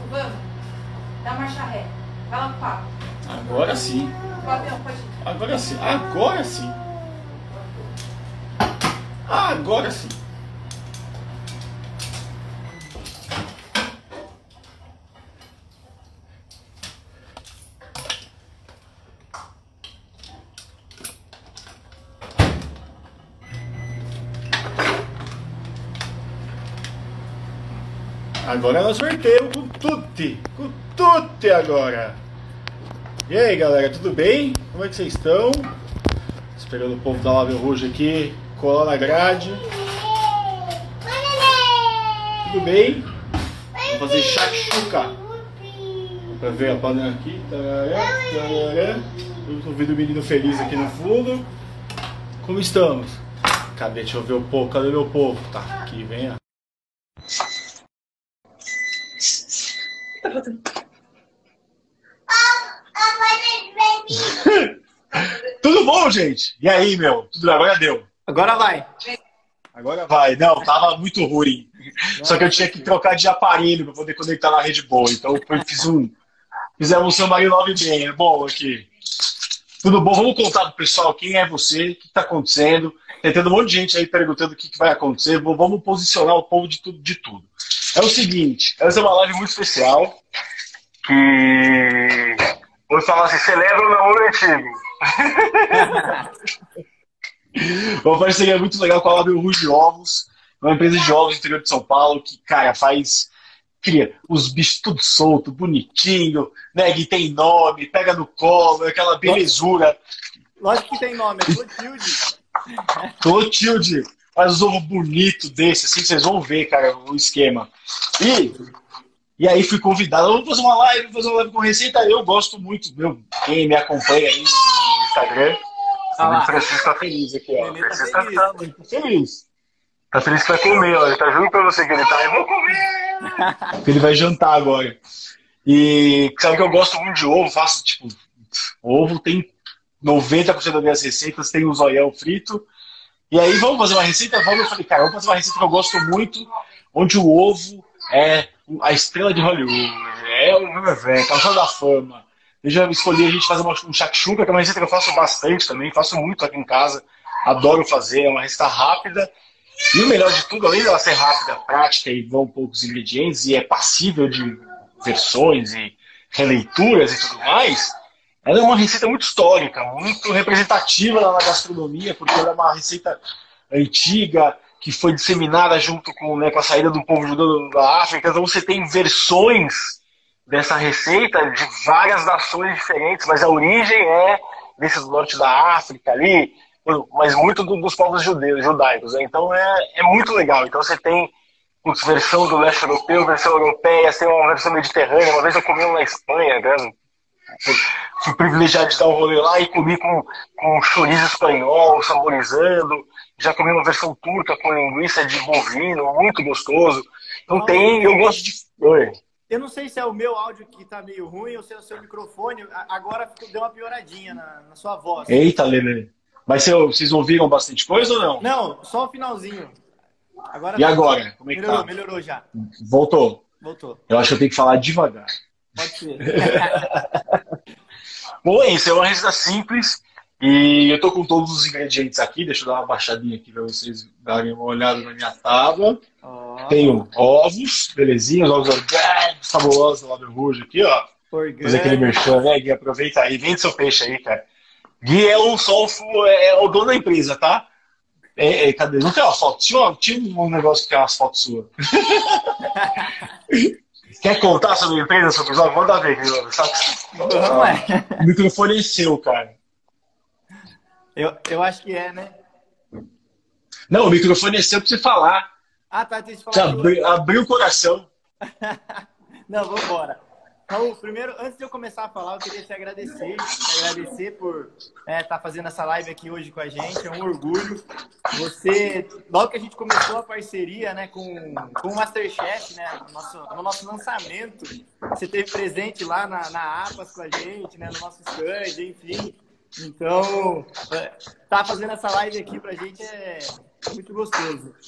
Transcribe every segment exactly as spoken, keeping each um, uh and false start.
Vamos. Dá marcha ré. Vai lá pro papo. Agora sim. Fabião, pode ir. Agora sim. Agora sim. Agora sim. Agora nós sorteamos com tutti, com tutti agora. E aí galera, tudo bem? Como é que vocês estão? Esperando o povo da Lábio Rouge aqui, colar na grade. Tudo bem? Vamos fazer shakshuka. Dá pra ver a panela aqui. Tarará, tarará. Eu tô ouvindo o menino feliz aqui no fundo. Como estamos? Cadê? Deixa eu ver o povo. Cadê meu povo? Tá, aqui, vem. Tudo bom, gente? E aí, meu? Tudo bem? Agora deu. Agora vai. Agora vai. Não, tava muito ruim. Só que eu tinha que trocar de aparelho para poder conectar na rede boa. Então eu fiz um. Fizemos um São Maria nove bem. É bom aqui. Tudo bom? Vamos contar pro pessoal quem é você, o que está acontecendo. Tem tendo um monte de gente aí perguntando o que, que vai acontecer. Vamos posicionar o povo de tudo, de tudo. É o seguinte, essa é uma live muito especial. Que vou falar assim, celebra o namoro antigo. Uma parceria muito legal com a Lábio Rouge Ovos, uma empresa de ovos do interior de São Paulo que, cara, faz, cria os bichos tudo solto, bonitinho, né, que tem nome, pega no colo, aquela belezura. Lógico que tem nome, é Clotilde. Clotilde, faz os ovos bonitos desse, assim, vocês vão ver, cara, o esquema. E, e aí fui convidado, vamos fazer uma live, vamos fazer uma live com receita, eu gosto muito, meu, quem me acompanha aí no Instagram. Ah, o Francisco tá feliz aqui, ó. O Francisco tá feliz. Tá, tá feliz. Tá feliz que vai comer, ó. Ele tá juro pra você que ele tá. Eu vou comer! Ele vai jantar agora. E sabe que eu gosto muito de ovo, faço tipo. Ovo tem noventa por cento das minhas receitas, tem o zoião frito. E aí vamos fazer uma receita? Vamos. Eu falei, cara, vamos fazer uma receita que eu gosto muito, onde o ovo é a estrela de Hollywood. É o é, calção da fama. Eu já escolhi a gente fazer uma, um shakshuka, que é uma receita que eu faço bastante também, faço muito aqui em casa, adoro fazer, é uma receita rápida. E o melhor de tudo, além dela ser rápida, prática e vão poucos ingredientes, e é passível de versões e releituras e tudo mais, ela é uma receita muito histórica, muito representativa na gastronomia, porque ela é uma receita antiga, que foi disseminada junto com, né, com a saída do povo judeu da África, então você tem versões dessa receita de várias nações diferentes, mas a origem é desse do norte da África ali, mas muito do, dos povos judeus, judaicos, né? Então é, é muito legal. Então você tem putz, versão do leste europeu, versão europeia, tem uma versão mediterrânea. Uma vez eu comi na Espanha, né? Fui privilegiado de dar um rolê lá e comi com, com chorizo espanhol, saborizando. Já comi uma versão turca com linguiça de bovino, muito gostoso. Então tem, eu gosto de... Oi. Eu não sei se é o meu áudio que tá meio ruim ou se é o seu microfone. Agora deu uma pioradinha na, na sua voz. Eita, Lele. Mas vocês ouviram bastante coisa ou não? Não, só o finalzinho. Agora e agora? Como é que melhorou, tá? Melhorou já. Voltou? Voltou. Eu acho que eu tenho que falar devagar. Pode ser. Bom, é isso. É uma receita simples. E eu tô com todos os ingredientes aqui. Deixa eu dar uma baixadinha aqui para vocês darem uma olhada na minha tábua. Oh. Tenho ovos, belezinha, os ovos orgânicos, fabulosos da Lábio Rouge aqui, ó. Orgânico. Fazer aquele merchan, né, Gui? Aproveita aí, vende seu peixe aí, cara. Gui é o, só o, é o dono da empresa, tá? É, é, cadê? Não tem uma foto? Tinha, tinha um negócio que tem umas fotos suas. Quer contar sobre a empresa, sobre os ovos? Manda ver, Gui. Não é. O microfone é seu, cara. Eu, eu acho que é, né? Não, o microfone é seu pra você falar. Ah, tá, tem que falar. Você abri, abriu o coração. Não, vamos embora. Raul, primeiro, antes de eu começar a falar, eu queria te agradecer. Te agradecer por estar é, tá fazendo essa live aqui hoje com a gente. É um orgulho. Você, logo que a gente começou a parceria, né, com, com o Masterchef, né, no nosso, no nosso lançamento, você esteve presente lá na, na APAS com a gente, né, no nosso stand, enfim. Então, é, tá fazendo essa live aqui pra gente é muito gostoso.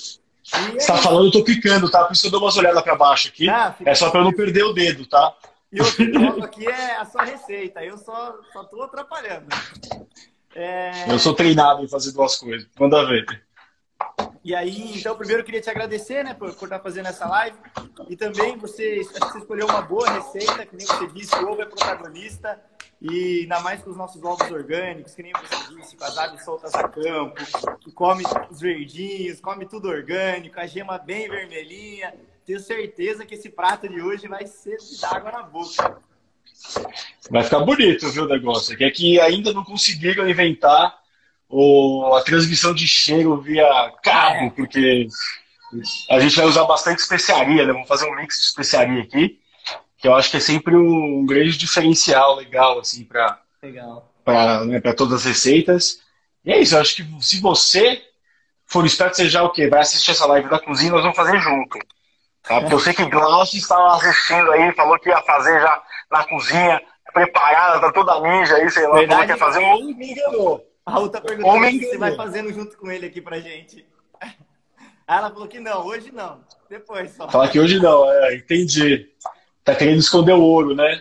E Você tá é falando, eu tô clicando, tá? Por isso que eu dou umas olhadas pra baixo aqui. Ah, fica É só pra eu não perder o dedo, tá? E o que coloco aqui é a sua receita. Eu só, só tô atrapalhando. É... Eu sou treinado em fazer duas coisas. Manda ver. E aí, então, primeiro eu queria te agradecer, né, por, por estar fazendo essa live. E também você, acho que você escolheu uma boa receita, que nem você disse, o ovo é protagonista. E ainda mais com os nossos ovos orgânicos, que nem você disse, com as aves soltas a campo, que come os verdinhos, come tudo orgânico, a gema bem vermelhinha. Tenho certeza que esse prato de hoje vai ser de dar água na boca. Vai ficar bonito, viu, o negócio? É que ainda não conseguiram inventar o, a transmissão de cheiro via cabo, É. porque a gente vai usar bastante especiaria, né? Vamos fazer um mix de especiaria aqui, que eu acho que é sempre um grande diferencial legal, assim, para Legal. né, para todas as receitas. E é isso, eu acho que se você for esperto, você já o quê? Vai assistir essa live da cozinha, nós vamos fazer junto. Tá? Porque eu sei que Glaucio estava assistindo aí, falou que ia fazer já na cozinha, preparada, tá toda ninja aí, sei lá, Verdade. falou que ia fazer, ou me enganou. A Raul tá perguntando Ou me o que você enganou. vai fazendo junto com ele aqui pra gente. Aí ela falou que não, hoje não. Depois só. Fala que hoje não, é, entendi. Tá querendo esconder o ouro, né?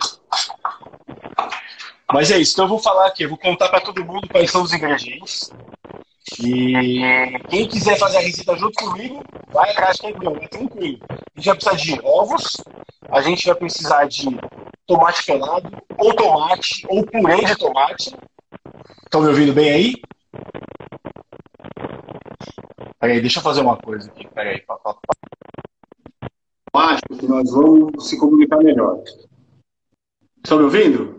Mas é isso, então eu vou falar aqui, eu vou contar para todo mundo quais são os ingredientes. E quem quiser fazer a receita junto comigo, vai atrás que é meu, é tranquilo. A gente vai precisar de ovos, a gente vai precisar de tomate pelado, ou tomate, ou purê de tomate. Estão me ouvindo bem aí? Peraí, deixa eu fazer uma coisa aqui. Peraí, papai. Acho que nós vamos se comunicar melhor. Estão me ouvindo?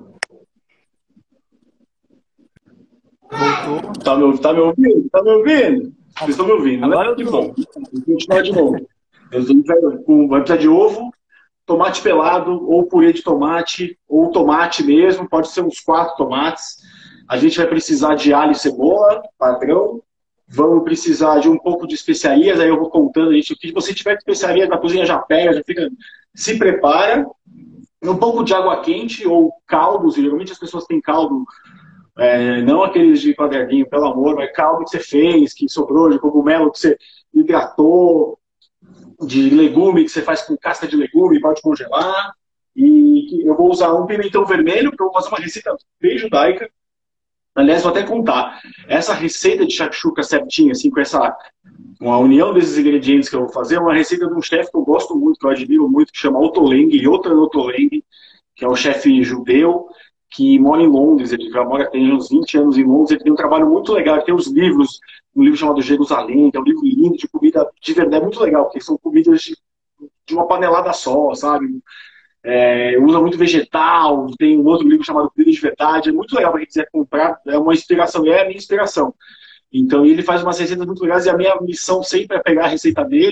Voltou. Tá me, tá me ouvindo? Tá me ouvindo? Vocês estão me ouvindo, né? Agora eu Que tô. bom. Vou continuar de novo. Eu vou- Vai precisar de ovo, tomate pelado, ou purê de tomate, ou tomate mesmo, pode ser uns quatro tomates. A gente vai precisar de alho e cebola, padrão. Vamos precisar de um pouco de especiarias, aí eu vou contando, gente. O que você tiver de especiarias na cozinha já pega, já fica. Se prepara. Um pouco de água quente ou caldos, geralmente as pessoas têm caldo. É, não aqueles de quadradinho, pelo amor, mas caldo que você fez, que sobrou, de cogumelo que você hidratou, de legume que você faz com casca de legume, pode congelar. E eu vou usar um pimentão vermelho, porque eu vou fazer uma receita bem judaica. Aliás, vou até contar. Essa receita de shakshuka certinha, assim, com essa com a união desses ingredientes que eu vou fazer, é uma receita de um chefe que eu gosto muito, que eu admiro muito, que chama Otto Lengi, Yotam Otto Lengi, que é um chefe judeu, que mora em Londres, ele já mora, tem uns vinte anos em Londres, ele tem um trabalho muito legal, ele tem uns livros, um livro chamado Jerusalém, que é um livro lindo de comida de verdade, é muito legal, porque são comidas de, de uma panelada só, sabe? É, usa muito vegetal, tem um outro livro chamado Comida de Verdade, é muito legal para quem quiser comprar, é uma inspiração, é a minha inspiração. Então ele faz umas receitas muito legais e a minha missão sempre é pegar a receita dele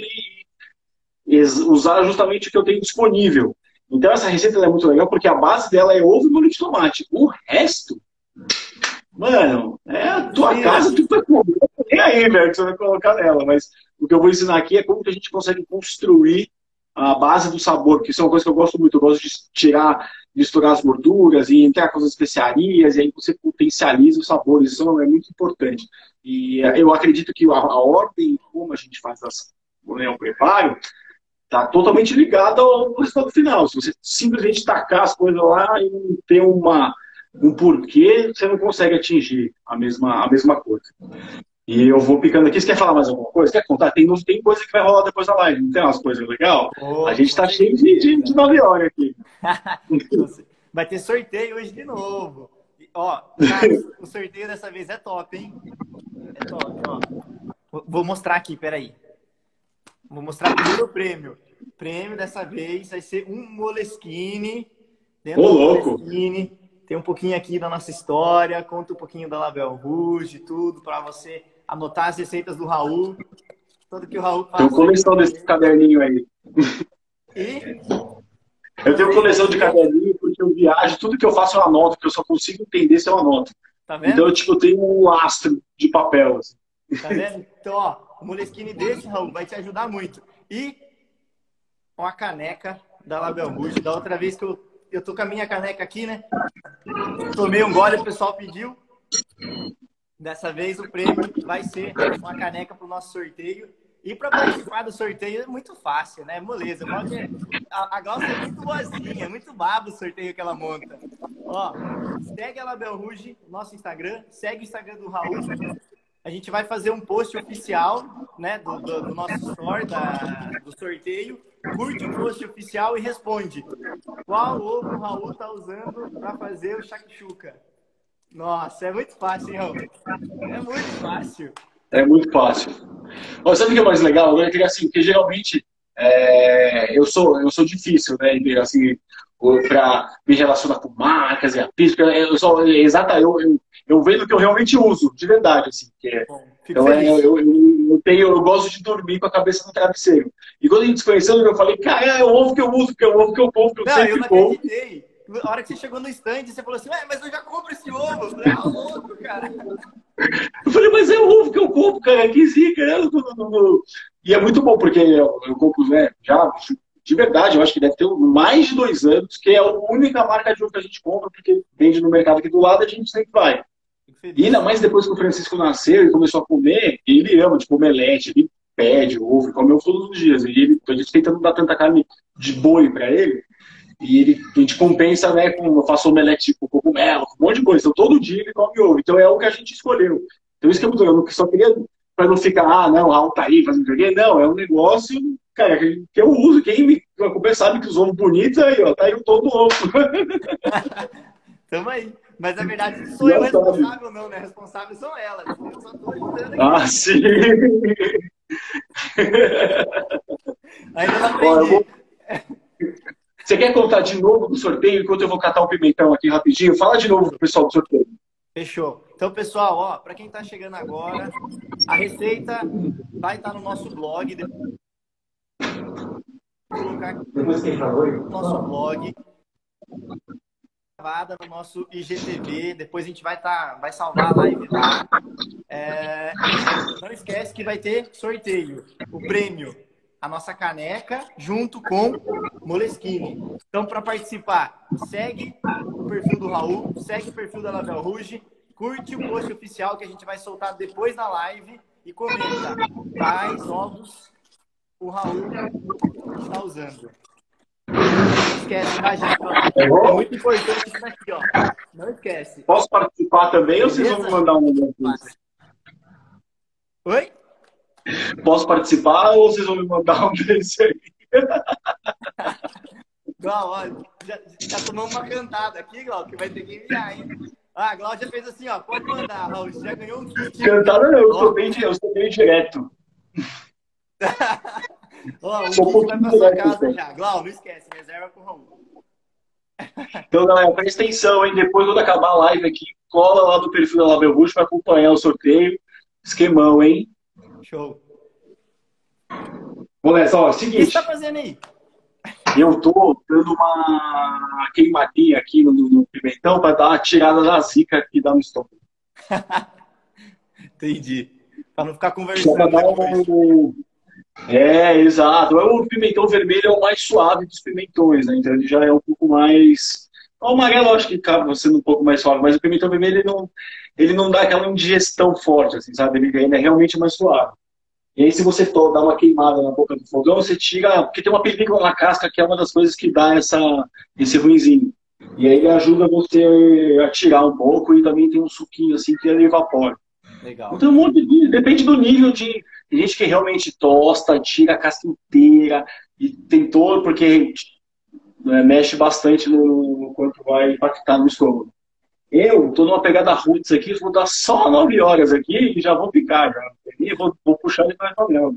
e usar justamente o que eu tenho disponível. Então essa receita é muito legal porque a base dela é ovo e molho de tomate. O resto, mano, é a tua Sim, casa, tu vai comer. Nem aí, velho, que você vai colocar nela. Mas o que eu vou ensinar aqui é como que a gente consegue construir a base do sabor, que isso é uma coisa que eu gosto muito. Eu gosto de tirar, misturar as gorduras e entrar com as especiarias, e aí você potencializa os sabores. Isso é muito importante. E eu acredito que a, a ordem como a gente faz as, né, o preparo está totalmente ligada ao resultado final. Se você simplesmente tacar as coisas lá e não ter uma, um porquê, você não consegue atingir a mesma, a mesma coisa. E eu vou picando aqui. Você quer falar mais alguma coisa? Quer contar? Tem, tem coisa que vai rolar depois da live. Não tem umas coisas legais? Oh, a gente tá cheio de, de, de nove horas aqui. Vai ter sorteio hoje de novo. Ó, cara, o sorteio dessa vez é top, hein? É top, ó. Vou mostrar aqui, peraí. Vou mostrar primeiro o prêmio. O prêmio dessa vez vai ser um Moleskine. Dentro Ô, do louco! Moleskine tem um pouquinho aqui da nossa história, conta um pouquinho da Label Rouge, tudo, para você anotar as receitas do Raul. Tudo que o Raul faz. Tem coleção desse caderninho aí. E... Eu tenho coleção de caderninho porque eu viajo, tudo que eu faço eu anoto, porque eu só consigo entender se eu anoto. Tá vendo? Então, eu, tipo, eu tenho um lastro de papel. Assim. Tá vendo? Então, ó, o Moleskine desse, Raul, vai te ajudar muito. E uma caneca da Label Rouge. Da outra vez que eu, eu tô com a minha caneca aqui, né? Tomei um gole, o pessoal pediu. Dessa vez o prêmio vai ser uma caneca pro nosso sorteio. E para participar do sorteio é muito fácil, né? Moleza. Pode... A, a Glaucia é muito boazinha, é muito babo o sorteio que ela monta. Ó, segue a Label Rouge, nosso Instagram, segue o Instagram do Raul. A gente vai fazer um post oficial, né, do, do, do nosso store, da, do sorteio. Curte o post oficial e responde qual ovo o Raul tá usando para fazer o shakshuka. Nossa, é muito fácil, hein, Raul? É muito fácil. É muito fácil. Mas sabe o que é mais legal? Né? Que, assim, porque geralmente é, eu, sou, eu sou difícil, né? Assim, para me relacionar com marcas e afins. Eu sou exata, eu, eu, eu vendo o que eu realmente uso, de verdade. Assim, que é, então, é, eu, eu, eu, tenho, eu gosto de dormir com a cabeça no travesseiro. E quando a gente se conheceu, eu falei, cara, é o ovo que eu uso, que é o ovo que eu compro, que eu não, sempre eu não compro. acreditei. A hora que você chegou no stand, você falou assim, mas eu já compro esse ovo. Eu falei, ah, louco, cara. Eu falei, mas é o ovo que eu compro, cara, que zica, né? E é muito bom, porque eu, eu compro, né, já, de verdade, eu acho que deve ter mais de dois anos, que é a única marca de ovo que a gente compra, porque vende no mercado aqui do lado, a gente sempre vai. E ainda mais depois que o Francisco nasceu e começou a comer, ele ama, tipo, omelete, ele pede ovo, come ovo todos os dias. E ele, a gente tenta não dar tanta carne de boi pra ele, e ele, a gente compensa, né, com, eu faço omelete com cogumelo, com um monte de coisa. Então, todo dia ele come ovo. Então, é o que a gente escolheu. Então, isso que é muito legal. Eu só queria, para não ficar, ah, não, o Raul tá aí, fazendo o quê? Não, é um negócio, cara, que eu uso. Quem me acompanha sabe que os ovos bonitos, aí, ó, tá aí o todo ovo. Tamo aí. Mas, na verdade, sou eu responsável, não, né? Responsável são elas. Eu só tô ajudando aqui. Ah, sim! Ainda não aprendi. Você quer contar de novo do sorteio enquanto eu vou catar o pimentão aqui rapidinho? Fala de novo pro pessoal do sorteio. Fechou. Então, pessoal, ó, para quem tá chegando agora, a receita vai estar no nosso blog. Vou colocar aqui no nosso blog, gravada no nosso I G T V. Depois a gente vai tá, vai salvar a live lá. É, não esquece que vai ter sorteio. O prêmio, a nossa caneca, junto com Moleskine. Então, para participar, segue o perfil do Raul, segue o perfil da Label Rouge, curte o post oficial que a gente vai soltar depois da live e comenta quais ovos o Raul está usando. Não esquece, tá, gente? É muito importante isso daqui, ó. Não esquece. Posso participar também ou vocês vão me mandar um negócio? Oi? Posso participar ou vocês vão me mandar um desse aí? Glau, olha, já, já tomamos uma cantada aqui, Glau, que vai ter que enviar, hein? Ah, a Glau já fez assim, ó, pode mandar, Raul, você já ganhou um kit. Cantada não, eu sou bem, eu sou bem direto. Ó, o kit vai pra sua casa já. Glau, não esquece, reserva pro Raul. Então, galera, presta atenção, hein? Depois, quando acabar a live aqui, cola lá do perfil da Label Rouge para acompanhar o sorteio. Esquemão, hein? Show. Bom, Nessa, ó, O que seguinte. você tá fazendo aí? Eu tô dando uma queimadinha aqui no, no pimentão para dar uma tirada da zica que dá no estômago. Entendi. Para não ficar conversando. Pra dar um... É, exato. O pimentão vermelho é o mais suave dos pimentões, né? Então ele já é um pouco mais... O amarelo acho que acaba sendo um pouco mais suave, mas o pimentão vermelho ele não, ele não dá aquela indigestão forte, assim, sabe? Ele ainda é realmente mais suave. E aí, se você to- dá uma queimada na boca do fogão, você tira... Porque tem uma película na casca que é uma das coisas que dá essa, esse ruinzinho. E aí ele ajuda você a tirar um pouco e também tem um suquinho assim que ele evapora. Legal. Então, um monte de... Depende do nível de... Tem gente que realmente tosta, tira a casca inteira e tem todo... Porque né, mexe bastante no, no quanto vai impactar no estômago. Eu tô numa pegada roots aqui, vou dar só nove horas aqui e já vou picar. Já. E vou, vou puxar ele para a panela.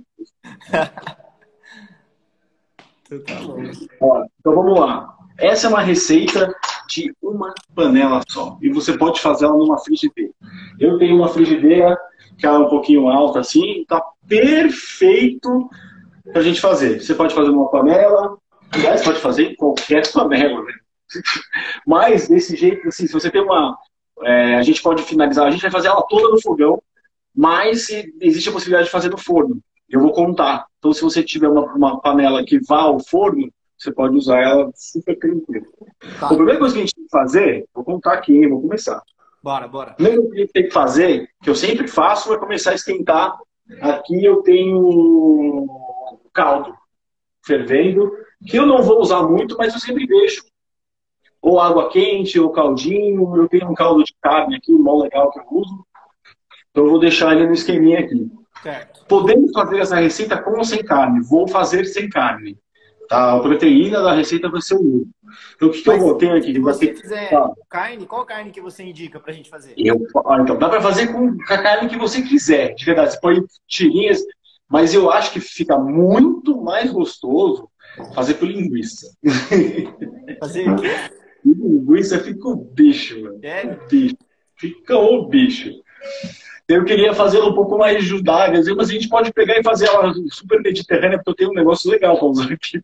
Tá bom. Ó, então vamos lá. Essa é uma receita de uma panela só. E você pode fazer ela numa frigideira. Eu tenho uma frigideira que é um pouquinho alta assim, tá perfeito pra gente fazer. Você pode fazer numa panela, aliás, pode fazer em qualquer panela, né? Mas desse jeito, assim, se você tem uma... É, a gente pode finalizar, a gente vai fazer ela toda no fogão, mas existe a possibilidade de fazer no forno. Eu vou contar. Então, se você tiver uma, uma panela que vá ao forno, você pode usar ela super tranquilo. Tá. A primeira coisa que a gente tem que fazer, vou contar aqui, hein? Vou começar. Bora, bora. A primeira coisa que a gente tem que fazer, que eu sempre faço, é começar a esquentar Aqui eu tenho caldo fervendo, que eu não vou usar muito, mas eu sempre deixo. Ou água quente, ou caldinho. Eu tenho um caldo de carne aqui, mó legal que eu uso. Então eu vou deixar ele no esqueminha aqui. Certo. Podemos fazer essa receita com ou sem carne? Vou fazer sem carne. Tá? A proteína da receita vai ser o ovo. Então o que, que eu vou ter aqui? Se Vai você ter... quiser tá. carne, qual carne que você indica pra gente fazer? Eu... Ah, então, dá para fazer com a carne que você quiser, de verdade. Você põe tirinhas, mas eu acho que fica muito mais gostoso fazer com linguiça. Fazer o quê? Linguiça fica o bicho, mano. É? O bicho. Fica o bicho. Eu queria fazê-la um pouco mais judaica, mas a gente pode pegar e fazer ela super mediterrânea, porque eu tenho um negócio legal para usar aqui.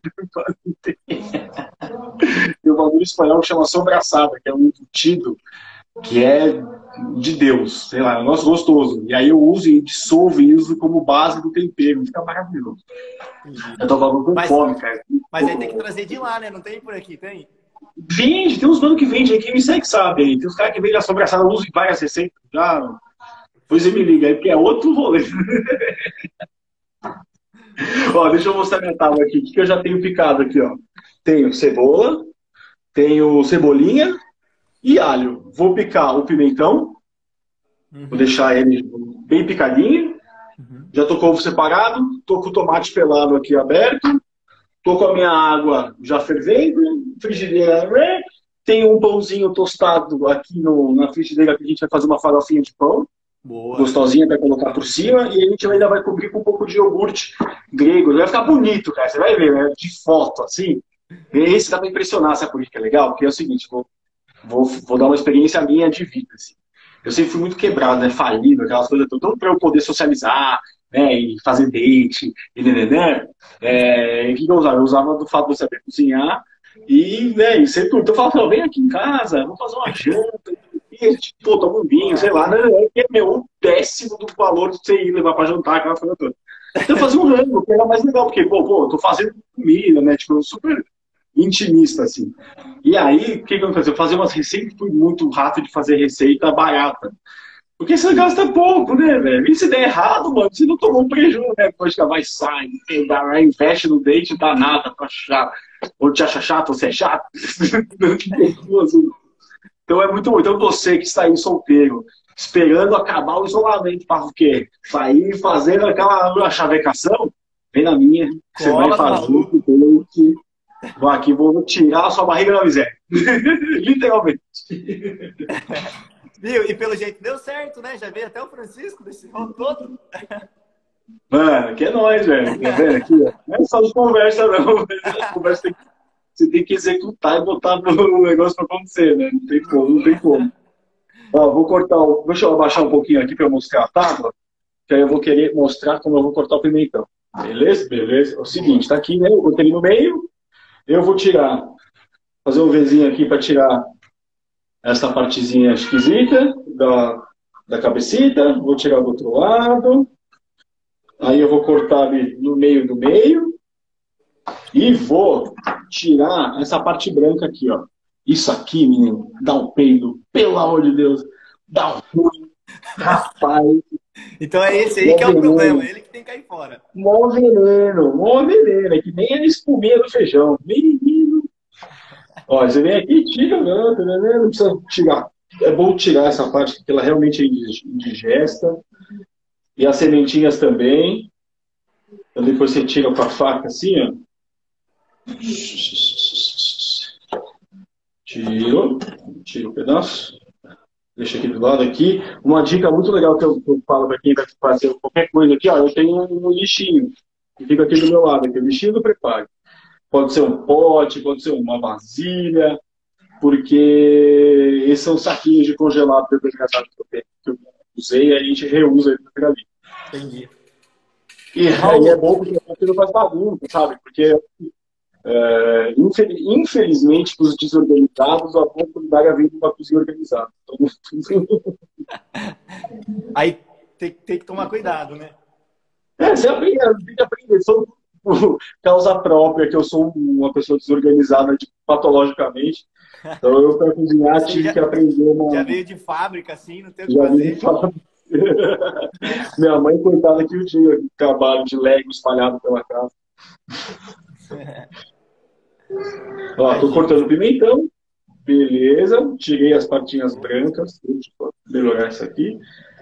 Tem um bagulho espanhol que chama sobraçada, que é um embutido que é de Deus, sei lá, é um negócio gostoso. E aí eu uso e dissolvo e uso como base do tempero, fica maravilhoso. Eu tô falando com Mas- fome, cara. Mas aí tem que trazer de lá, né? Não tem por aqui, tem? Vende, tem uns mano que vende aí, quem me segue sabe aí. Tem uns caras que vendem a sobraçada, eu uso em várias receitas. Já... Depois você me liga aí, porque é outro rolê. Ó, deixa eu mostrar minha tábua aqui. O que que eu já tenho picado aqui, ó? Tenho cebola, tenho cebolinha e alho. Vou picar o pimentão, vou deixar ele bem picadinho. Uhum. Já tô com o ovo separado, tô com o tomate pelado aqui aberto, tô com a minha água já fervendo, frigideira, né? Tem um pãozinho tostado aqui no, na frigideira que a gente vai fazer uma farofinha de pão. Boa. Gostosinha para colocar por cima e a gente ainda vai cobrir com um pouco de iogurte grego. Vai ficar bonito, cara. Você vai ver, né? De foto, assim. Esse dá para impressionar, sabe por que é legal? Porque é o seguinte, vou, vou, vou dar uma experiência minha de vida, assim. Eu sempre fui muito quebrado, né? Falido, aquelas coisas todas. Então, para eu poder socializar, né? E fazer date, e né, né, né, é, o que eu usava? Eu usava do fato de eu saber cozinhar e, né, e ser tudo. Então eu falava, vem aqui em casa, vamos fazer uma janta. E a gente, pô, toma um vinho, sei lá, né? É meu, um décimo do valor de você ir levar pra jantar, aquela coisa toda. Então eu fazia um rango, que era mais legal, porque, pô, pô, eu tô fazendo comida, né? Tipo, super intimista, assim. E aí, o que que eu fazia? Eu fazia umas receitas, fui muito rato de fazer receita barata. Porque você gasta pouco, né, velho? E se der errado, mano, você não tomou um prejuízo, né? Depois que vai, sai, investe no date, não dá nada pra achar. Ou te acha chato, ou você é chato. Então é muito bom. Então você que está aí solteiro, esperando acabar o isolamento para o quê? Sair fazendo aquela chavecação, vem na minha, que você vai Cola, fazer maluco. o que vou aqui, vou tirar a sua barriga da miséria. Literalmente. Viu? E pelo jeito deu certo, né? Já veio até o Francisco desse rolo todo. Mano, que é nóis, velho. Tá vendo aqui? Ó? Não é só de conversa, não. A conversa tem que, você tem que executar e botar o negócio para acontecer, né? Não tem como, não tem como. Ó, vou cortar o... Deixa eu abaixar um pouquinho aqui para eu mostrar a tábua, que aí eu vou querer mostrar como eu vou cortar o pimentão. Beleza? Beleza. É o seguinte, tá aqui, né? Eu botei no meio. Eu vou tirar, fazer um Vzinho aqui para tirar essa partezinha esquisita da, da cabecita. Vou tirar do outro lado. Aí eu vou cortar ali no meio do meio. E vou tirar essa parte branca aqui, ó. Isso aqui, menino, dá um peido. Pelo amor de Deus. Dá um ruim. Rapaz. Então é esse aí que é o problema. Ele que tem que cair fora. Mó veneno. Mó veneno. É que nem a espuminha do feijão. Menino. Ó, você vem aqui e tira, não, não, não precisa tirar. É bom tirar essa parte, porque ela realmente é indigesta. E as sementinhas também. Então depois você tira com a faca assim, ó. Tiro. Tiro o pedaço. Deixa aqui do lado aqui. Uma dica muito legal que eu, que eu falo para quem vai fazer qualquer coisa aqui, ó. Eu tenho um lixinho que fica aqui do meu lado, aqui, o lixinho do preparo. Pode ser um pote, pode ser uma vasilha, porque esses são saquinhos de congelado desidratados que eu usei, aí a gente reusa ele no ali. Entendi. E aí é bom porque você não faz bagunça, sabe? Porque, é, infelizmente, para os desorganizados, a oportunidade é vir de uma cozinha organizada. Então... Aí tem, tem que tomar cuidado, né? É, você aprende, tem que aprender. Só por causa própria, que eu sou uma pessoa desorganizada de, patologicamente. Então, eu, para cozinhar, Você tive já- que aprender uma. Já veio de fábrica, assim, não tem o que Já fazer. vi falar. Minha mãe, coitada, que o dia trabalho de Lego espalhado pela casa. Ó, tô cortando pimentão. Beleza. Tirei as partinhas brancas. Deixa eu melhorar essa aqui.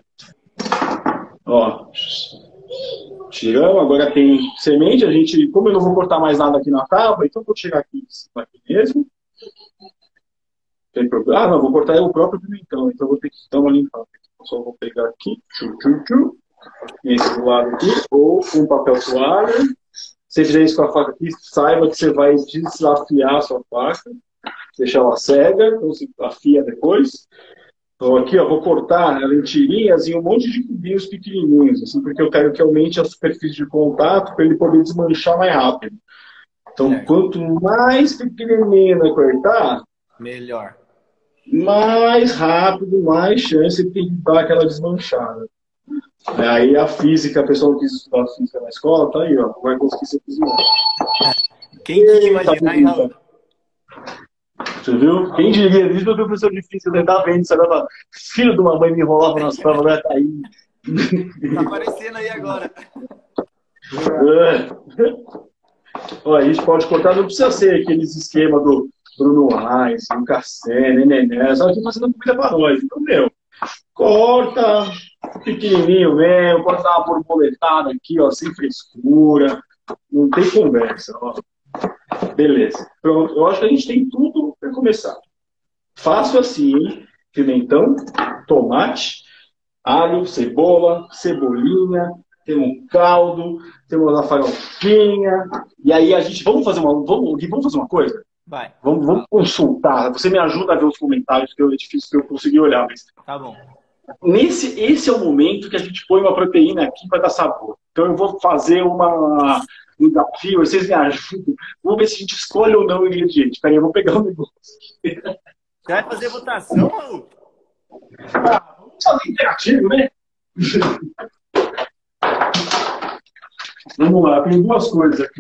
Ó. Tiramos. Agora tem semente. A gente, como eu não vou cortar mais nada aqui na tábua, então vou tirar aqui, aqui mesmo. Tem problema. Ah, não, vou cortar o próprio pimentão. Então vou ter que dar uma limpada. Só vou pegar aqui. Tchu, tchu, tchu. Esse do lado aqui. Ou com papel toalha. Se você fizer isso com a faca aqui, saiba que você vai desafiar a sua faca. Deixar ela cega, então você afia depois. Então aqui, ó, vou cortar ela em tirinhas e um monte de cubinhos pequenininhos, assim, porque eu quero que aumente a superfície de contato para ele poder desmanchar mais rápido. Então, é. Quanto mais pequenininho eu cortar, melhor. Mais rápido, mais chance de tem que dar aquela desmanchada. Aí a física, a pessoa que quis estudar física na escola, tá aí, ó, vai conseguir ser cozinhar. Quem que imaginar, hein, Raul? Você viu? Quem diria isso? Meu professor de física deve estar vendo, você leva, filho de uma mãe me enrolava nas provas, né? Tá aí. Tá aparecendo aí agora. É. Ó, a gente pode cortar, não precisa ser aqueles esquemas do Bruno Reis, o Cassé, Nené, só que fazendo comida pra nós. Então, meu, corta pequenininho mesmo, pode dar uma borboletada aqui, ó, sem frescura, não tem conversa, ó. Beleza. Pronto, eu acho que a gente tem tudo para começar. Faço assim, hein? Pimentão, tomate, alho, cebola, cebolinha, temos um caldo, temos a farofinha. E aí a gente, vamos fazer uma, vamos, vamos fazer uma coisa? Vai. Vamos, vamos consultar. Você me ajuda a ver os comentários, que é difícil que eu conseguir olhar. Mas... Tá bom. Nesse, esse é o momento que a gente põe uma proteína aqui para dar sabor. Então eu vou fazer uma, um desafio, vocês me ajudam. Vamos ver se a gente escolhe ou não o ingrediente. Peraí, eu vou pegar o um negócio. Você vai fazer votação, Raul? Ah, vamos fazer interativo, né? Vamos lá, tem duas coisas aqui.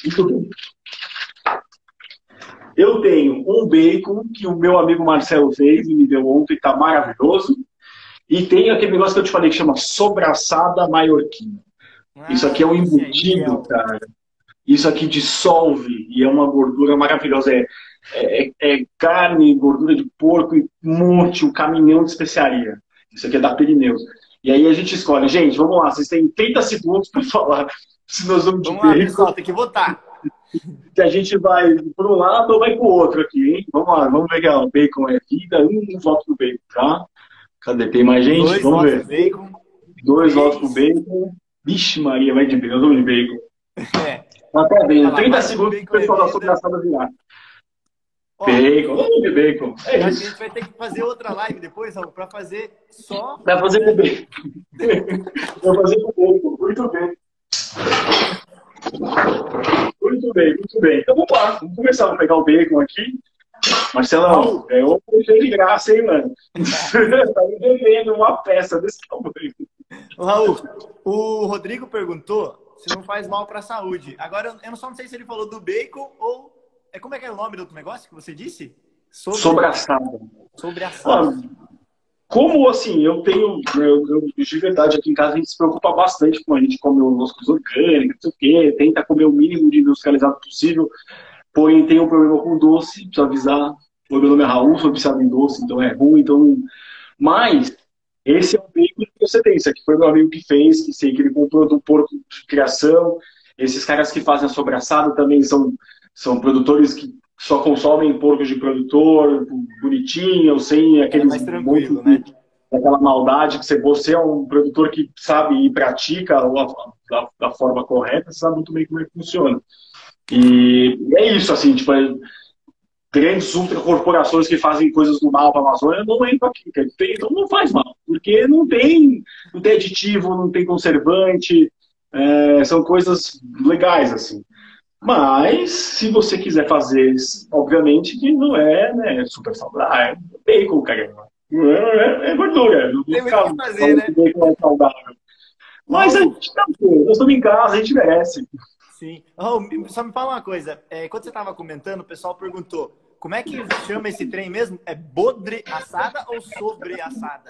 Eu tenho um bacon que o meu amigo Marcelo fez e me deu ontem, está maravilhoso. E tem aquele negócio que eu te falei que chama sobraçada maiorquina. Ah, isso aqui é um embutido, é cara. Isso aqui dissolve e é uma gordura maravilhosa. É, é, é carne, gordura de porco e um monte, um caminhão de especiaria. Isso aqui é da Pirineus. E aí a gente escolhe. Gente, vamos lá, vocês têm trinta segundos para falar se nós vamos de Vamos lá, pessoal, tem que votar. Se a gente vai para um lado ou vai para o outro aqui, hein? Vamos lá, vamos ver que o bacon é vida. Um, um voto pro bacon, tá? Cadê? Tem mais gente? Dois vamos ver. Bacon. Dois votos pro bacon. Vixe, Maria, vai de bacon. Nós vamos de bacon. É. Tá vendo? trinta lá, segundos para o pessoal da sobraçada virar. Ó, bacon, vamos de bacon. É acho isso. que a gente vai ter que fazer outra live depois, Raul, para fazer só. Vai fazer com bacon. Vai fazer com bacon. Muito bem. Muito bem, muito bem. Então vamos lá. Vamos começar a pegar o bacon aqui. Marcelão, é outro jeito de graça, hein, mano? Tá me devendo uma peça desse tamanho. Ô, Raul, o Rodrigo perguntou se não faz mal para a saúde. Agora, eu só não sei se ele falou do bacon ou... É, como é que é o nome do outro negócio que você disse? Sobre... Sobraçada. Sobraçada. Ah, como, assim, eu tenho... Eu, eu, de verdade, aqui em casa a gente se preocupa bastante com a gente comer as coisas orgânicas, não sei o quê, tenta comer o mínimo de industrializado possível. Porém, tem um problema com doce, preciso avisar. O meu nome é Raul, sou viciado em doce, então é ruim. Então... Mas, esse é o bacon de procedência, que foi meu amigo que fez, que sei que ele comprou do porco de criação. Esses caras que fazem a sobraçada também são, são produtores que só consomem porcos de produtor, bonitinho, sem aqueles... É mais tranquilo, né? Aquela maldade que você, você é um produtor que sabe e pratica da, da forma correta, sabe muito bem como é que funciona. E é isso, assim, tipo, é, grandes ultracorporações que fazem coisas do mal para a Amazônia não entram aqui, então não faz mal, porque não tem, não tem aditivo, não tem conservante, é, são coisas legais, assim. Mas, se você quiser fazer, obviamente que não é, né, super saudável, é bacon, cara, é, é gordura, não tem muito o que fazer, né? Bacon é saudável. Mas a gente tá, nós estamos em casa, a gente merece. Sim. Oh, só me fala uma coisa. É, quando você estava comentando, o pessoal perguntou como é que chama esse trem mesmo? É bodre assada ou sobre assada?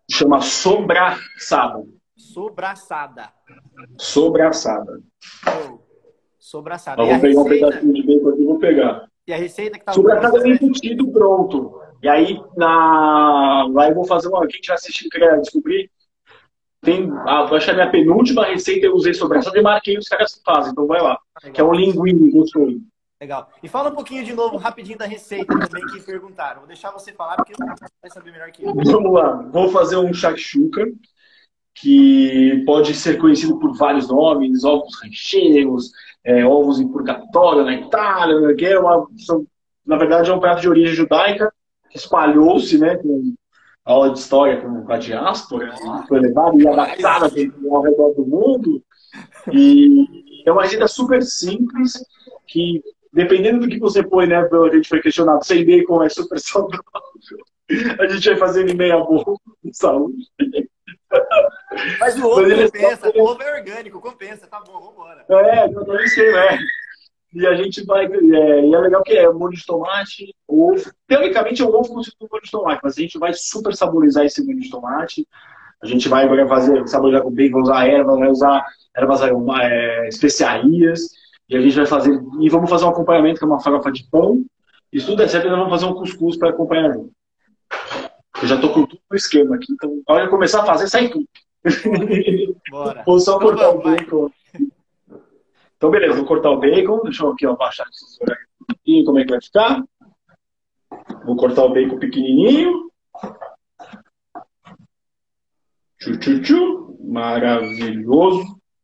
Chama sobraçada. Sobraçada. Sobraçada. Oh, sobraçada. Eu E a vou pegar um receita? pedacinho de bacon aqui e vou pegar. E a receita que tá Sobraçada é um né? embutido pronto. E aí, na... lá eu vou fazer uma... Quem estiver assistindo quer descobrir, tem... ah, vou achar minha penúltima receita, eu usei sobraçada e marquei os caras que fazem. Então vai lá. Legal. Que é um linguine gostoso. Legal. E fala um pouquinho de novo, rapidinho, da receita também que perguntaram. Vou deixar você falar, porque você vai saber melhor que eu. Vamos lá. Vou fazer um shakshuka, que pode ser conhecido por vários nomes, ovos rancheiros, é, ovos em purgatório na Itália, que é uma, são, na verdade é um prato de origem judaica, que espalhou-se, né, com a aula de história com a diáspora, foi levado e adaptado ao redor do mundo, e é uma receita super simples, que dependendo do que você põe, né, a gente foi questionado, sem bacon é super saudável, a gente vai fazer em meia boca de saúde. Mas o ovo Mas ele compensa, é... o ovo é orgânico, compensa, tá bom, vambora. É, não é isso aí, né? E a gente vai. É, e é legal que é molho de tomate, ovo. Teoricamente é um ovo com molho de tomate, mas a gente vai super saborizar esse molho de tomate. A gente vai fazer, saborizar com bacon, vai usar ervas, vai usar ervas é, especiarias. E a gente vai fazer. E vamos fazer um acompanhamento, que é uma farofa de pão. E se tudo der certo, nós vamos fazer um cuscuz para acompanhar junto. Eu já tô com tudo no esquema aqui, então na hora de começar a fazer, sai tudo. Bora. Vou só Então cortar vamos, o bacon. Então, beleza, vou cortar o bacon. Deixa eu aqui ó, baixar aqui como é que vai ficar. Vou cortar o bacon pequenininho. Tchu, tchu, tchu. Maravilhoso.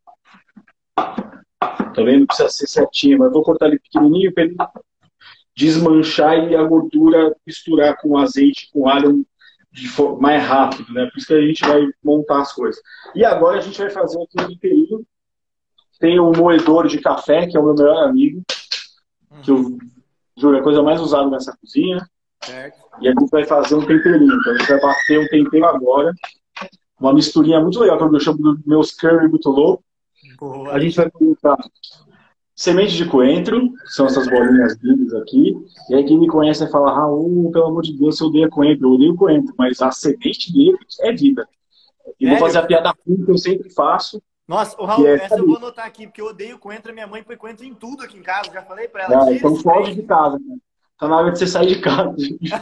Também não precisa ser certinho, mas vou cortar ele pequenininho para ele desmanchar e a gordura misturar com o azeite, com o alho de forma mais rápido, né? Por isso que a gente vai montar as coisas. E agora a gente vai fazer aqui um temperinho. Tem um moedor de café, que é o meu melhor amigo, que eu juro, é a coisa mais usada nessa cozinha. Certo. E a gente vai fazer um temperinho. Então a gente vai bater um tempero agora. Uma misturinha muito legal, que eu chamo dos meus curry muito louco. Boa. A gente vai colocar semente de coentro, que são essas bolinhas lindas aqui. E aí quem me conhece vai falar, Raul, pelo amor de Deus, eu odeio coentro. Eu odeio coentro, mas a semente dele é vida. E vou fazer a piada ruim que eu sempre faço. Nossa, o Raul, é, essa eu vou anotar aqui, porque eu odeio coentro. Minha mãe põe coentro em tudo aqui em casa. Já falei pra ela. Ah, então foge de casa. Né? Tá na hora de você sair de casa.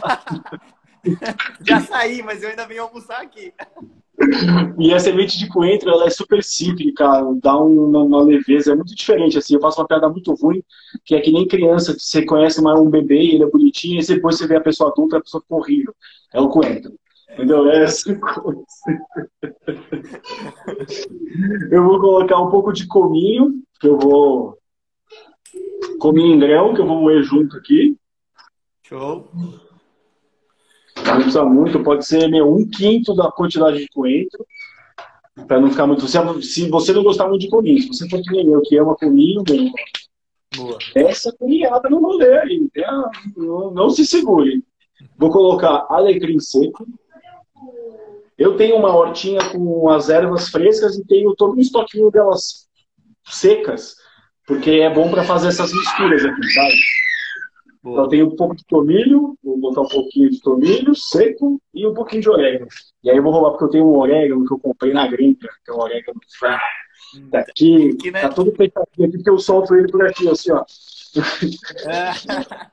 Já saí, mas eu ainda venho almoçar aqui. E a semente de coentro, ela é super cítrica, dá uma, uma leveza, é muito diferente, assim, eu faço uma piada muito ruim, que é que nem criança, que você conhece uma, um bebê, ele é bonitinho, e depois você vê a pessoa adulta, a pessoa fica horrível. É o coentro. Entendeu? É essa coisa. Eu vou colocar um pouco de cominho, que eu vou... Cominho em grão, que eu vou moer junto aqui. Show. Não precisa muito, pode ser meu, um quinto da quantidade de coentro, para não ficar muito... Se você não gostar muito de cominho, se você for que nem eu, que ama cominho, bem, boa. Essa cominhada no rolê aí, não, não se segure. Vou colocar alecrim seco. Eu tenho uma hortinha com as ervas frescas e tenho todo um estoquinho delas secas, porque é bom para fazer essas misturas aqui, sabe? Então, eu tenho um pouco de tomilho, vou botar um pouquinho de tomilho seco e um pouquinho de orégano. E aí eu vou roubar porque eu tenho um orégano que eu comprei na gringa, que é um orégano fraco. Tá aqui, aqui, né? Tá tudo fechadinho aqui, porque eu solto ele por aqui, assim, ó. É.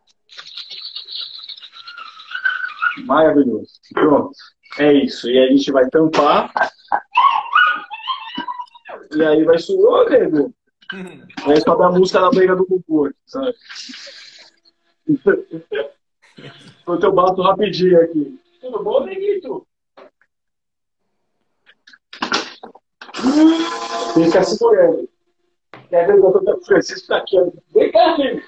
Maravilhoso. Pronto. É isso. E aí a gente vai tampar. E aí vai subir. Ô, nego! Aí sobe a música na beira do Gugu, sabe? Enquanto eu bato rapidinho aqui. Tudo bom, neguito? Fica segurando. Quer ver o doutor Francisco tá aqui? Vem cá, filho!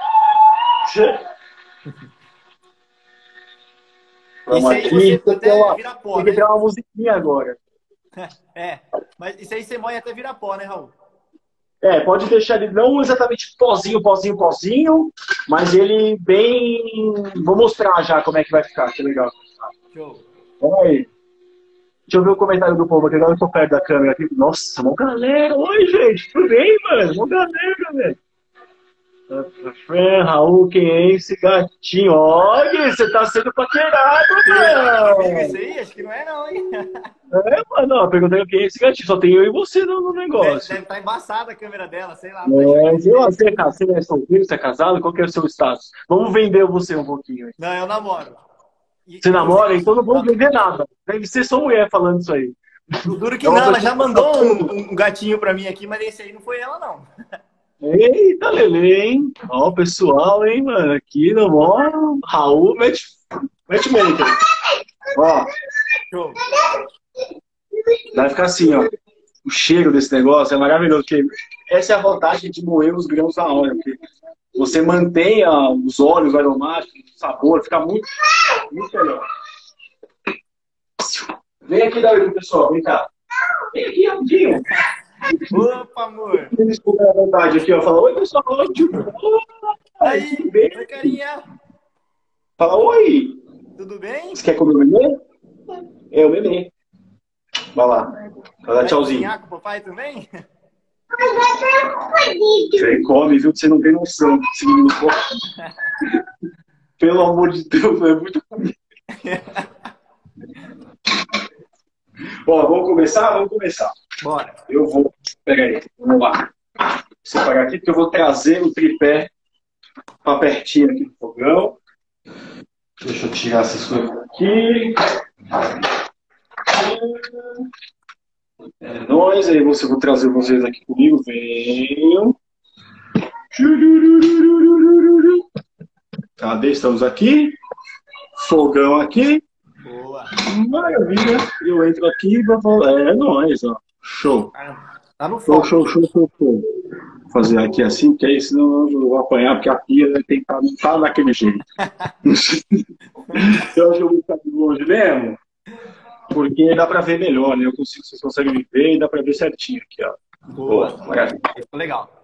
Isso aí aqui, você até uma, vira pó, tem que né? criar uma musiquinha agora. É, mas isso aí você moe até virar pó, né, Raul? É, pode deixar ele não exatamente pozinho, pozinho, pozinho, mas ele bem... Vou mostrar já como é que vai ficar, que legal. Show. Vamos aí. Deixa eu ver o comentário do povo aqui, agora eu tô perto da câmera aqui. Nossa, mó galera! Oi, gente, tudo bem, mano? Mó galera, velho. Fran, Raul, quem é esse gatinho? Olha, você tá sendo paquerado, Amigo, isso mano. aí? Acho que não é não, hein? É, mano, ó, perguntei quem é esse gatinho. Só tem eu e você no, no Deve negócio. estar embaçada a câmera dela, sei lá. Não tá enxergando É, sei lá, direito. você é, ca- você é solteiro, você é casado? Qual que é o seu status? Vamos vender você um pouquinho. Não, eu namoro. E, Você e você? namora? Então não vamos vender nada. Deve ser só mulher falando isso aí. O duro que É não, uma ela já pessoa que mandou tá... um, um gatinho pra mim aqui, mas esse aí não foi ela, não. Eita, Lele, hein? Ó, o pessoal, hein, mano? Aqui no mó, Raul, match, matchmaker. Ó, Show. vai ficar assim, ó. O cheiro desse negócio é maravilhoso, porque essa é a vantagem de moer os grãos na hora, porque você mantém a- os óleos aromáticos, o sabor, fica muito, muito melhor. Vem aqui, Davi, pessoal, vem cá. Vem aqui, rapidinho. Opa, amor. Desculpa a vontade aqui, ó. Fala, oi, pessoal. Oi, tudo Aí, bem? oi, carinha. Fala, oi. Tudo bem? Você quer comer o neném? É o neném. Vai lá. Vai dar Vai tchauzinho. cozinhar com o papai também? Você come, viu? Você não tem noção. Esse menino come. Pelo amor de Deus, é muito comida. Ó, vamos começar? Vamos começar. Bora. Eu vou. Pega aí, vamos lá. Vou separar aqui, porque eu vou trazer o tripé para pertinho aqui do fogão. Deixa eu tirar essas coisas aqui. É nóis, aí você vou trazer vocês aqui comigo. Venham. Cadê? Estamos aqui. Fogão aqui. Boa. Maravilha. Eu entro aqui e vou falar. É nóis, ó. Show. Tá no Show, foco. show, show, show, show. Vou fazer aqui assim, porque aí senão eu vou apanhar, porque a pia tem que estar não tá daquele jeito. Eu acho que eu vou ficar de longe mesmo, porque dá pra ver melhor, né? Eu consigo, vocês conseguem me ver e dá pra ver certinho aqui, ó. Boa. Boa, maravilha. Ficou legal.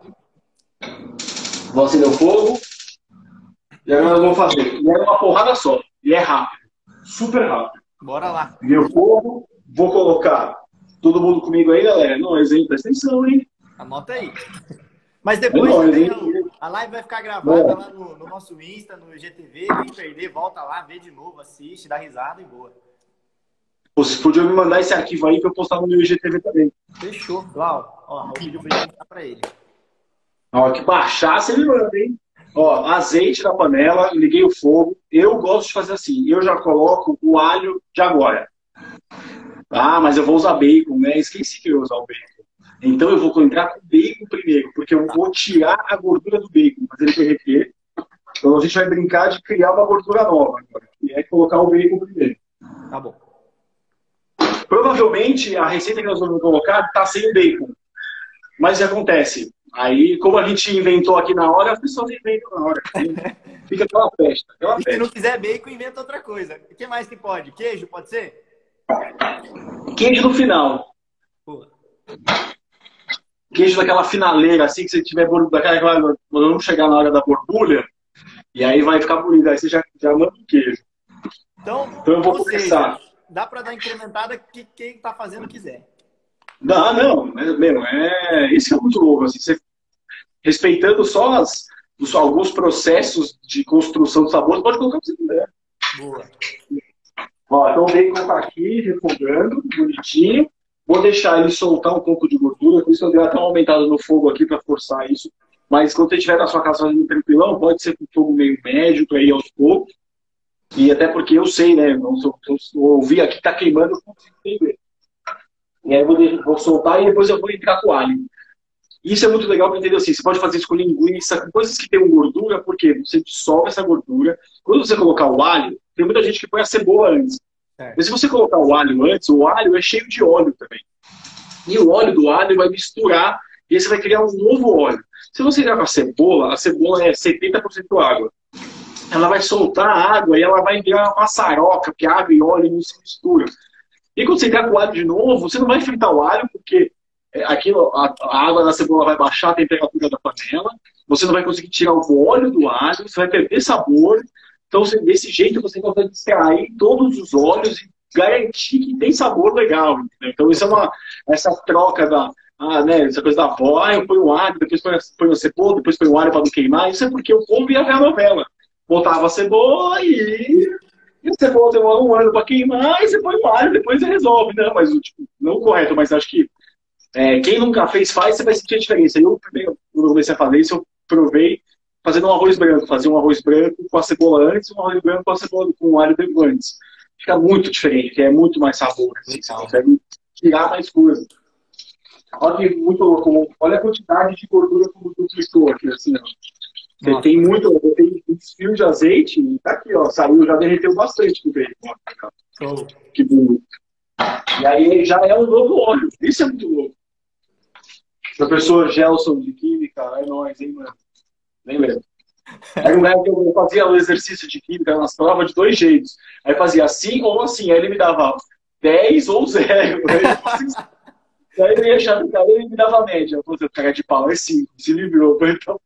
Vou acender o fogo. E agora nós vamos fazer. E é uma porrada só. E é rápido. Super rápido. Bora lá. Liguei o fogo. Vou colocar todo mundo comigo aí, galera. Não, hein? Presta atenção, hein? Anota aí. Mas depois É nóis, também, hein? a live vai ficar gravada Boa. lá no, no nosso Insta, no G T V. Quem perder, volta lá, vê de novo, assiste, dá risada e boa. Vocês podiam me mandar esse arquivo aí pra eu postar no meu I G T V também. Fechou. Lá, ó. Ó, o vídeo pra gente dar pra ele. Ó, que baixar você me manda, hein? Ó, azeite na panela, liguei o fogo. Eu gosto de fazer assim. Eu já coloco o alho de agora. Ah, mas eu vou usar bacon, né? Esqueci que eu ia usar o bacon. Então eu vou entrar com o bacon primeiro, porque eu vou tirar a gordura do bacon, fazer ele derreter. Então a gente vai brincar de criar uma gordura nova agora, que é colocar o bacon primeiro. Tá bom. Provavelmente a receita que nós vamos colocar tá sem o bacon. Mas o que acontece? Aí, como a gente inventou aqui na hora, as pessoas inventam na hora. Fica aquela festa, aquela E se festa. não quiser bacon, inventa outra coisa. O que mais que pode? Queijo, pode ser? Queijo no final. Boa. Queijo daquela finaleira, assim, que você tiver daquela, quando não chegar na hora da borbulha, e aí vai ficar bonito. Aí você já, já manda o queijo. Então, Então eu vou ou começar. seja, dá pra dar incrementada que quem tá fazendo quiser. Não, não, mas, meu, é, isso é muito louco, assim, você, respeitando só as, os, alguns processos de construção do sabor, você pode colocar o que você quiser. Boa. Ó, então o bacon tá aqui, refogando, bonitinho. Vou deixar ele soltar um pouco de gordura, por isso eu dei até uma aumentada no fogo aqui para forçar isso. Mas quando você estiver na sua casa fazendo tranquilão, pode ser com fogo meio médio, para ir aos poucos. E até porque eu sei, né, eu, eu, eu ouvi aqui que tá queimando, eu consigo entender. E aí eu vou, vou soltar e depois eu vou entrar com o alho. Isso é muito legal para entender assim, você pode fazer isso com linguiça, com coisas que tem gordura, porque você dissolve essa gordura. Quando você colocar o alho, tem muita gente que põe a cebola antes. É. Mas se você colocar o alho antes, o alho é cheio de óleo também. E o óleo do alho vai misturar e aí você vai criar um novo óleo. Se você criar com a cebola, a cebola é setenta por cento água. Ela vai soltar a água e ela vai virar uma maçaroca, porque água e óleo não se misturam. E quando você entrar com o alho de novo, você não vai fritar o alho, porque aquilo, a, a água da cebola vai baixar a temperatura da panela, você não vai conseguir tirar o óleo do alho, você vai perder sabor. Então, você, desse jeito, você consegue extrair todos os óleos e garantir que tem sabor legal. Entendeu? Então, isso é uma, essa troca da, ah, né, essa coisa da avó, ah, eu ponho o alho, depois ponho, ponho a cebola, depois ponho o alho para não queimar. Isso é porque eu como e ia ver a novela. Botava a cebola e, e a cebola demora um ano para queimar, e você põe o alho, depois você resolve. Não, mas tipo, não correto, mas acho que é, quem nunca fez, faz, você vai sentir a diferença. Eu, primeiro, quando eu comecei a fazer isso, eu provei fazendo um arroz branco. Fazia um arroz branco com a cebola antes, um arroz branco com a cebola com o alho antes. Fica muito diferente, porque é muito mais sabor. Assim, você consegue tirar mais coisa. Olha que muito louco. Olha a quantidade de gordura que o duplicou aqui, assim, ó. Você tem muito, tem desfio de azeite, e tá aqui, ó, saiu, já derreteu bastante do bacon. Oh. Que bonito. E aí já é um novo óleo. Isso é muito louco. Professor Gelson de Química, é nóis, hein, mano? Nem lembro. Era um lugar que eu fazia o exercício de Química nas provas de dois jeitos. Aí fazia assim ou assim. Aí ele me dava dez ou zero. Aí ele ia achar que ele me dava média. Eu falei, cara de pau, é cinco. Se livrou. Então...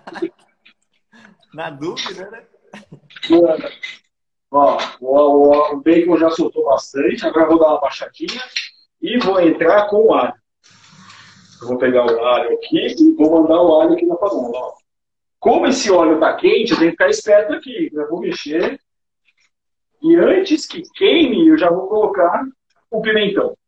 Na dúvida, né? Ó, o, o bacon já soltou bastante. Agora eu vou dar uma baixadinha e vou entrar com o alho. Eu vou pegar o alho aqui e vou mandar o alho aqui na panela. Ó. Como esse óleo está quente, eu tenho que ficar esperto aqui. Eu vou mexer. E antes que queime, eu já vou colocar o pimentão.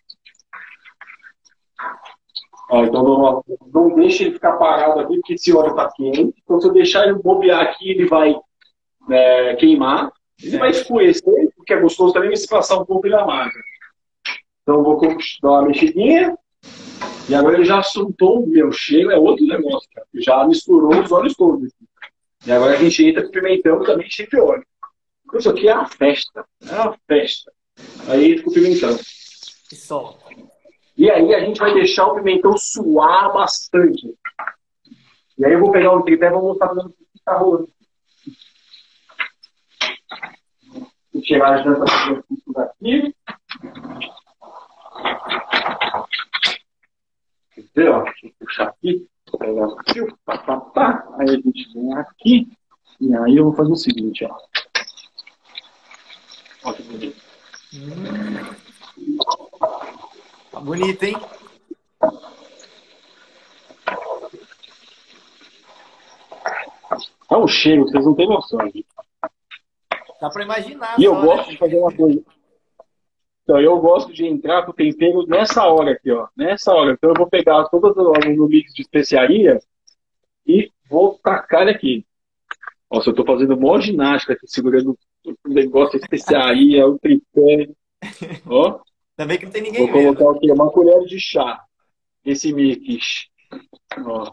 Ó, então não, não deixe ele ficar parado aqui, porque esse óleo está quente. Então, se eu deixar ele bobear aqui, ele vai é, queimar. Ele vai escurecer, porque é gostoso também, mas se passar um pouco ele amarga. Então, eu vou dar uma mexidinha. E agora ele já soltou o meu cheiro, é outro negócio, cara. Já misturou os óleos todos. E agora a gente entra com pimentão também cheio de óleo. Isso aqui é uma festa. É uma festa. Aí entra com o pimentão. E solta. E aí a gente vai deixar o pimentão suar bastante. E aí eu vou pegar o tripé e vou mostrar para o que está rolando. Vou tirar a janta daqui. Quer dizer, ó, deixa eu puxar aqui. Vou pegar aqui, pá, pá, pá. Aí a gente vem aqui. E aí eu vou fazer o seguinte, ó. Olha que bonito. Hum. Tá bonito, hein? É um cheiro, vocês não têm noção. Gente. Dá pra imaginar. E eu só, gosto né? de fazer uma coisa. Então, eu gosto de entrar com o tempero nessa hora aqui, ó. Nessa hora. Então, eu vou pegar todas as horas no mix de especiaria e vou tacar aqui. Nossa, eu tô fazendo mó ginástica aqui, segurando o negócio de especiaria, o tripé. Ó. Ainda bem que não tem ninguém Vou vendo. colocar aqui uma colher de chá. Esse mix. Ó.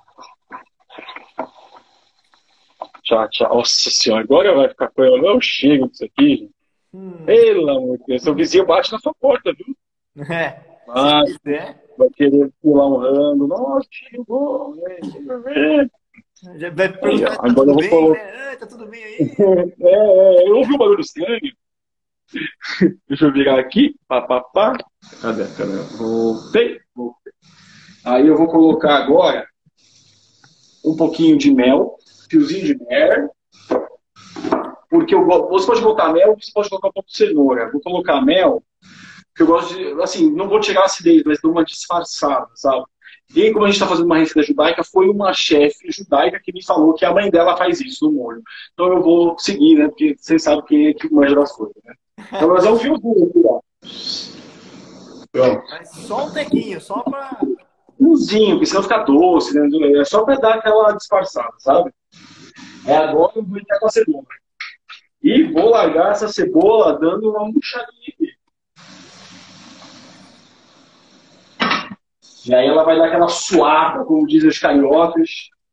Tchau, tchau. Nossa senhora, agora vai ficar com ela. Não chega disso aqui, gente. Hum. Pelo amor de Deus. Seu vizinho bate na sua porta, viu? É. Mas, se quiser. Vai querer pular um rando. Nossa, chegou. Já vai perguntar, tá agora tudo eu vou bem, colocar... né? Ah, tá tudo bem aí? É, é, eu ouvi um barulho estranho. Deixa eu virar aqui. Pá, pá, pá. Cadê? Cadê? Voltei. Voltei. Aí eu vou colocar agora um pouquinho de mel, fiozinho de mel. Porque eu, você pode botar mel, você pode colocar um pouco de cenoura. Vou colocar mel, porque eu gosto de, assim, não vou tirar a acidez, mas dou uma disfarçada, sabe? E aí, como a gente está fazendo uma receita judaica, foi uma chefe judaica que me falou que a mãe dela faz isso no molho. Então eu vou seguir, né? Porque vocês sabem quem é que manja das coisas, né? Então, mas é um fiozinho aqui, ó. Pronto. Mas só um tequinho, só pra... Umzinho, porque senão fica doce, né? É só pra dar aquela disfarçada, sabe? É agora eu vou entrar com a cebola. E vou largar essa cebola dando uma murchadinha aqui. E aí ela vai dar aquela suada, como dizem os cariocas.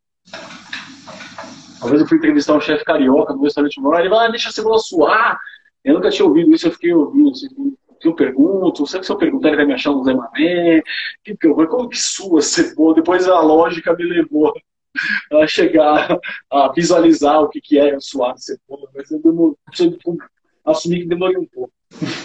Uma vez eu fui entrevistar um chefe carioca no restaurante maior, ele vai, ah, deixa a cebola suar. Eu nunca tinha ouvido isso, eu fiquei ouvindo. Assim, que eu pergunto, sempre que se eu perguntar, ele vai me achar um Zé Mané. Que que eu, como que sua cebola? Depois a lógica me levou a chegar a visualizar o que, que é suar de cebola. Mas eu demoro, preciso assumir que demorei um pouco.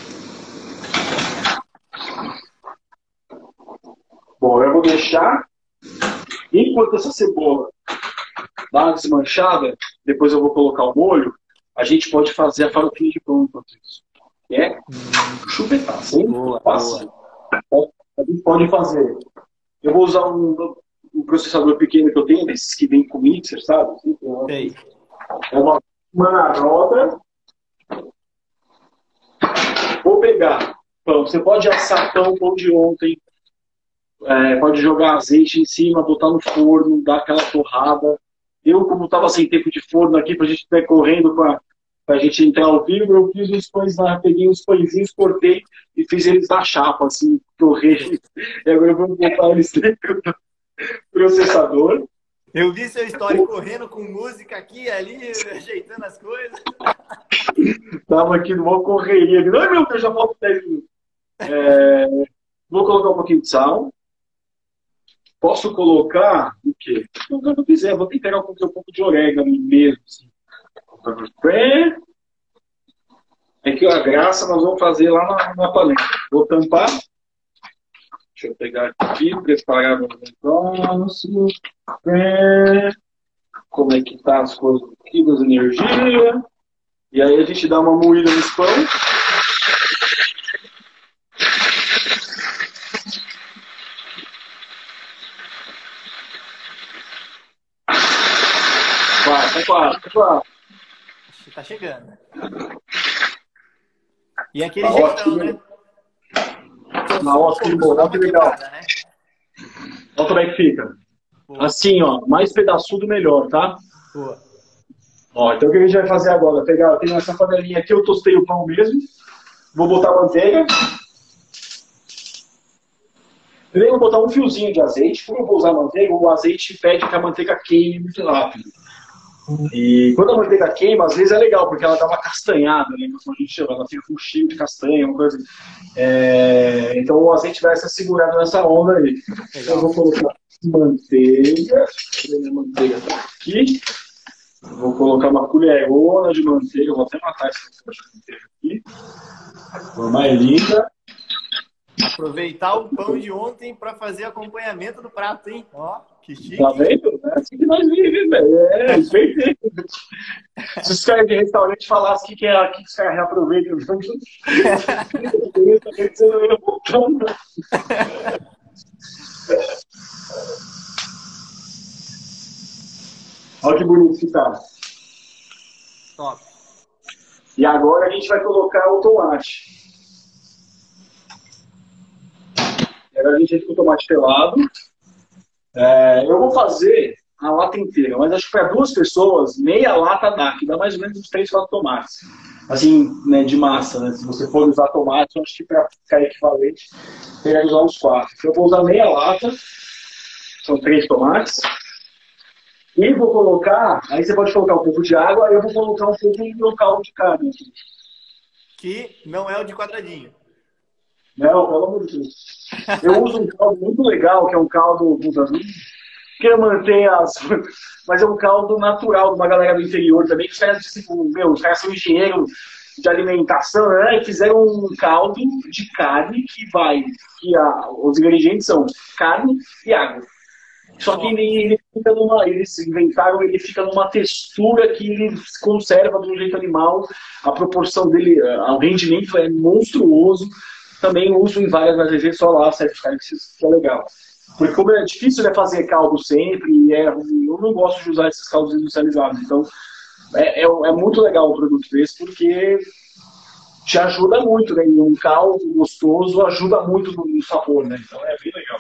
Bom, eu vou deixar. Enquanto essa cebola dá uma desmanchada, depois eu vou colocar o molho, a gente pode fazer a farofinha de pão enquanto isso. É chupetar, sem boa, passa. Boa. A gente pode fazer. Eu vou usar um, um processador pequeno que eu tenho, desses que vem com mixer, sabe? Sei. É uma, uma roda. Vou pegar pão. Você pode assar pão, pão de ontem. É, pode jogar azeite em cima, botar no forno, dar aquela torrada. Eu, como estava sem tempo de forno aqui, pra gente estar correndo pra, pra gente entrar ao vivo, eu fiz os pães lá, peguei os pãezinhos, cortei e fiz eles na chapa, assim, torrei. E agora eu vou botar eles dentro do processador. Eu vi seu story correndo com música aqui, ali, ajeitando as coisas. Tava aqui numa correria. Não, meu Deus, já falta dez minutos. É, vou colocar um pouquinho de sal. Posso colocar o quê? O que eu quiser. Vou temperar com um pouco de orégano mesmo. Assim. É que a graça nós vamos fazer lá na, na panela. Vou tampar. Deixa eu pegar aqui, preparar o negócio. Como é que tá as coisas aqui das energias. E aí a gente dá uma moída nesse pão. Vai, tá quase, tá quase. Tá chegando. E aquele Tá jeitão, ótimo, né? Na ótimo, olha que legal. Né? Olha como é que fica. Boa. Assim, ó, mais pedaçudo melhor, tá? Boa. Ó, então o que a gente vai fazer agora? Pegar, eu tenho essa panelinha aqui, eu tostei o pão mesmo. Vou botar a manteiga. Primeiro vou botar um fiozinho de azeite. Como eu vou usar manteiga, o azeite pede que a manteiga queime muito rápido. E quando a manteiga queima, às vezes é legal, porque ela dá uma castanhada, né? Como a gente chama, ela fica com cheiro de castanha, uma coisa assim. É... Então o azeite vai ser segurado nessa onda aí. Então, eu vou colocar manteiga. A manteiga tá aqui. Vou colocar uma colherona de manteiga. Vou até matar essa manteiga aqui. Por mais linda. Aproveitar o pão de ontem para fazer acompanhamento do prato, hein? Ó, que chique. Tá vendo? É assim que nós vivemos, velho. É, perfeito. Se os caras de restaurante falassem que, que, é, que os caras reaproveitam, você não ia voltando. Olha que bonito que tá. Top. E agora a gente vai colocar o tomate. Agora a gente entra com o tomate pelado. É, eu vou fazer a lata inteira, mas acho que para duas pessoas, meia lata dá, que dá mais ou menos uns três, quatro tomates. Assim, né, de massa, né? Se você for usar tomate, eu acho que para ficar equivalente, teria que usar uns quatro. Então eu vou usar meia lata, são três tomates. E vou colocar, aí você pode colocar um pouco de água, aí eu vou colocar um pouco de local de carne. Que não é o de quadradinho. Não, pelo amor de Deus. Eu uso um caldo muito legal, que é um caldo que mantém as. Mas é um caldo natural de uma galera do interior também, que os caras, tipo, meu, os caras são engenheiros de alimentação, né? E fizeram um caldo de carne que vai. Que a, os ingredientes são carne e água. Só que ele, ele fica numa. Eles inventaram, ele fica numa textura que ele conserva de um jeito animal. A proporção dele, o rendimento é monstruoso. Também uso em várias receitas, só lá, certos caras que é legal. Porque como é difícil, né, fazer caldo sempre, e é, eu não gosto de usar esses caldos industrializados. Então, é, é, é muito legal um produto desse, porque te ajuda muito, né? Um caldo gostoso ajuda muito no, no sabor, né? Então, é bem legal.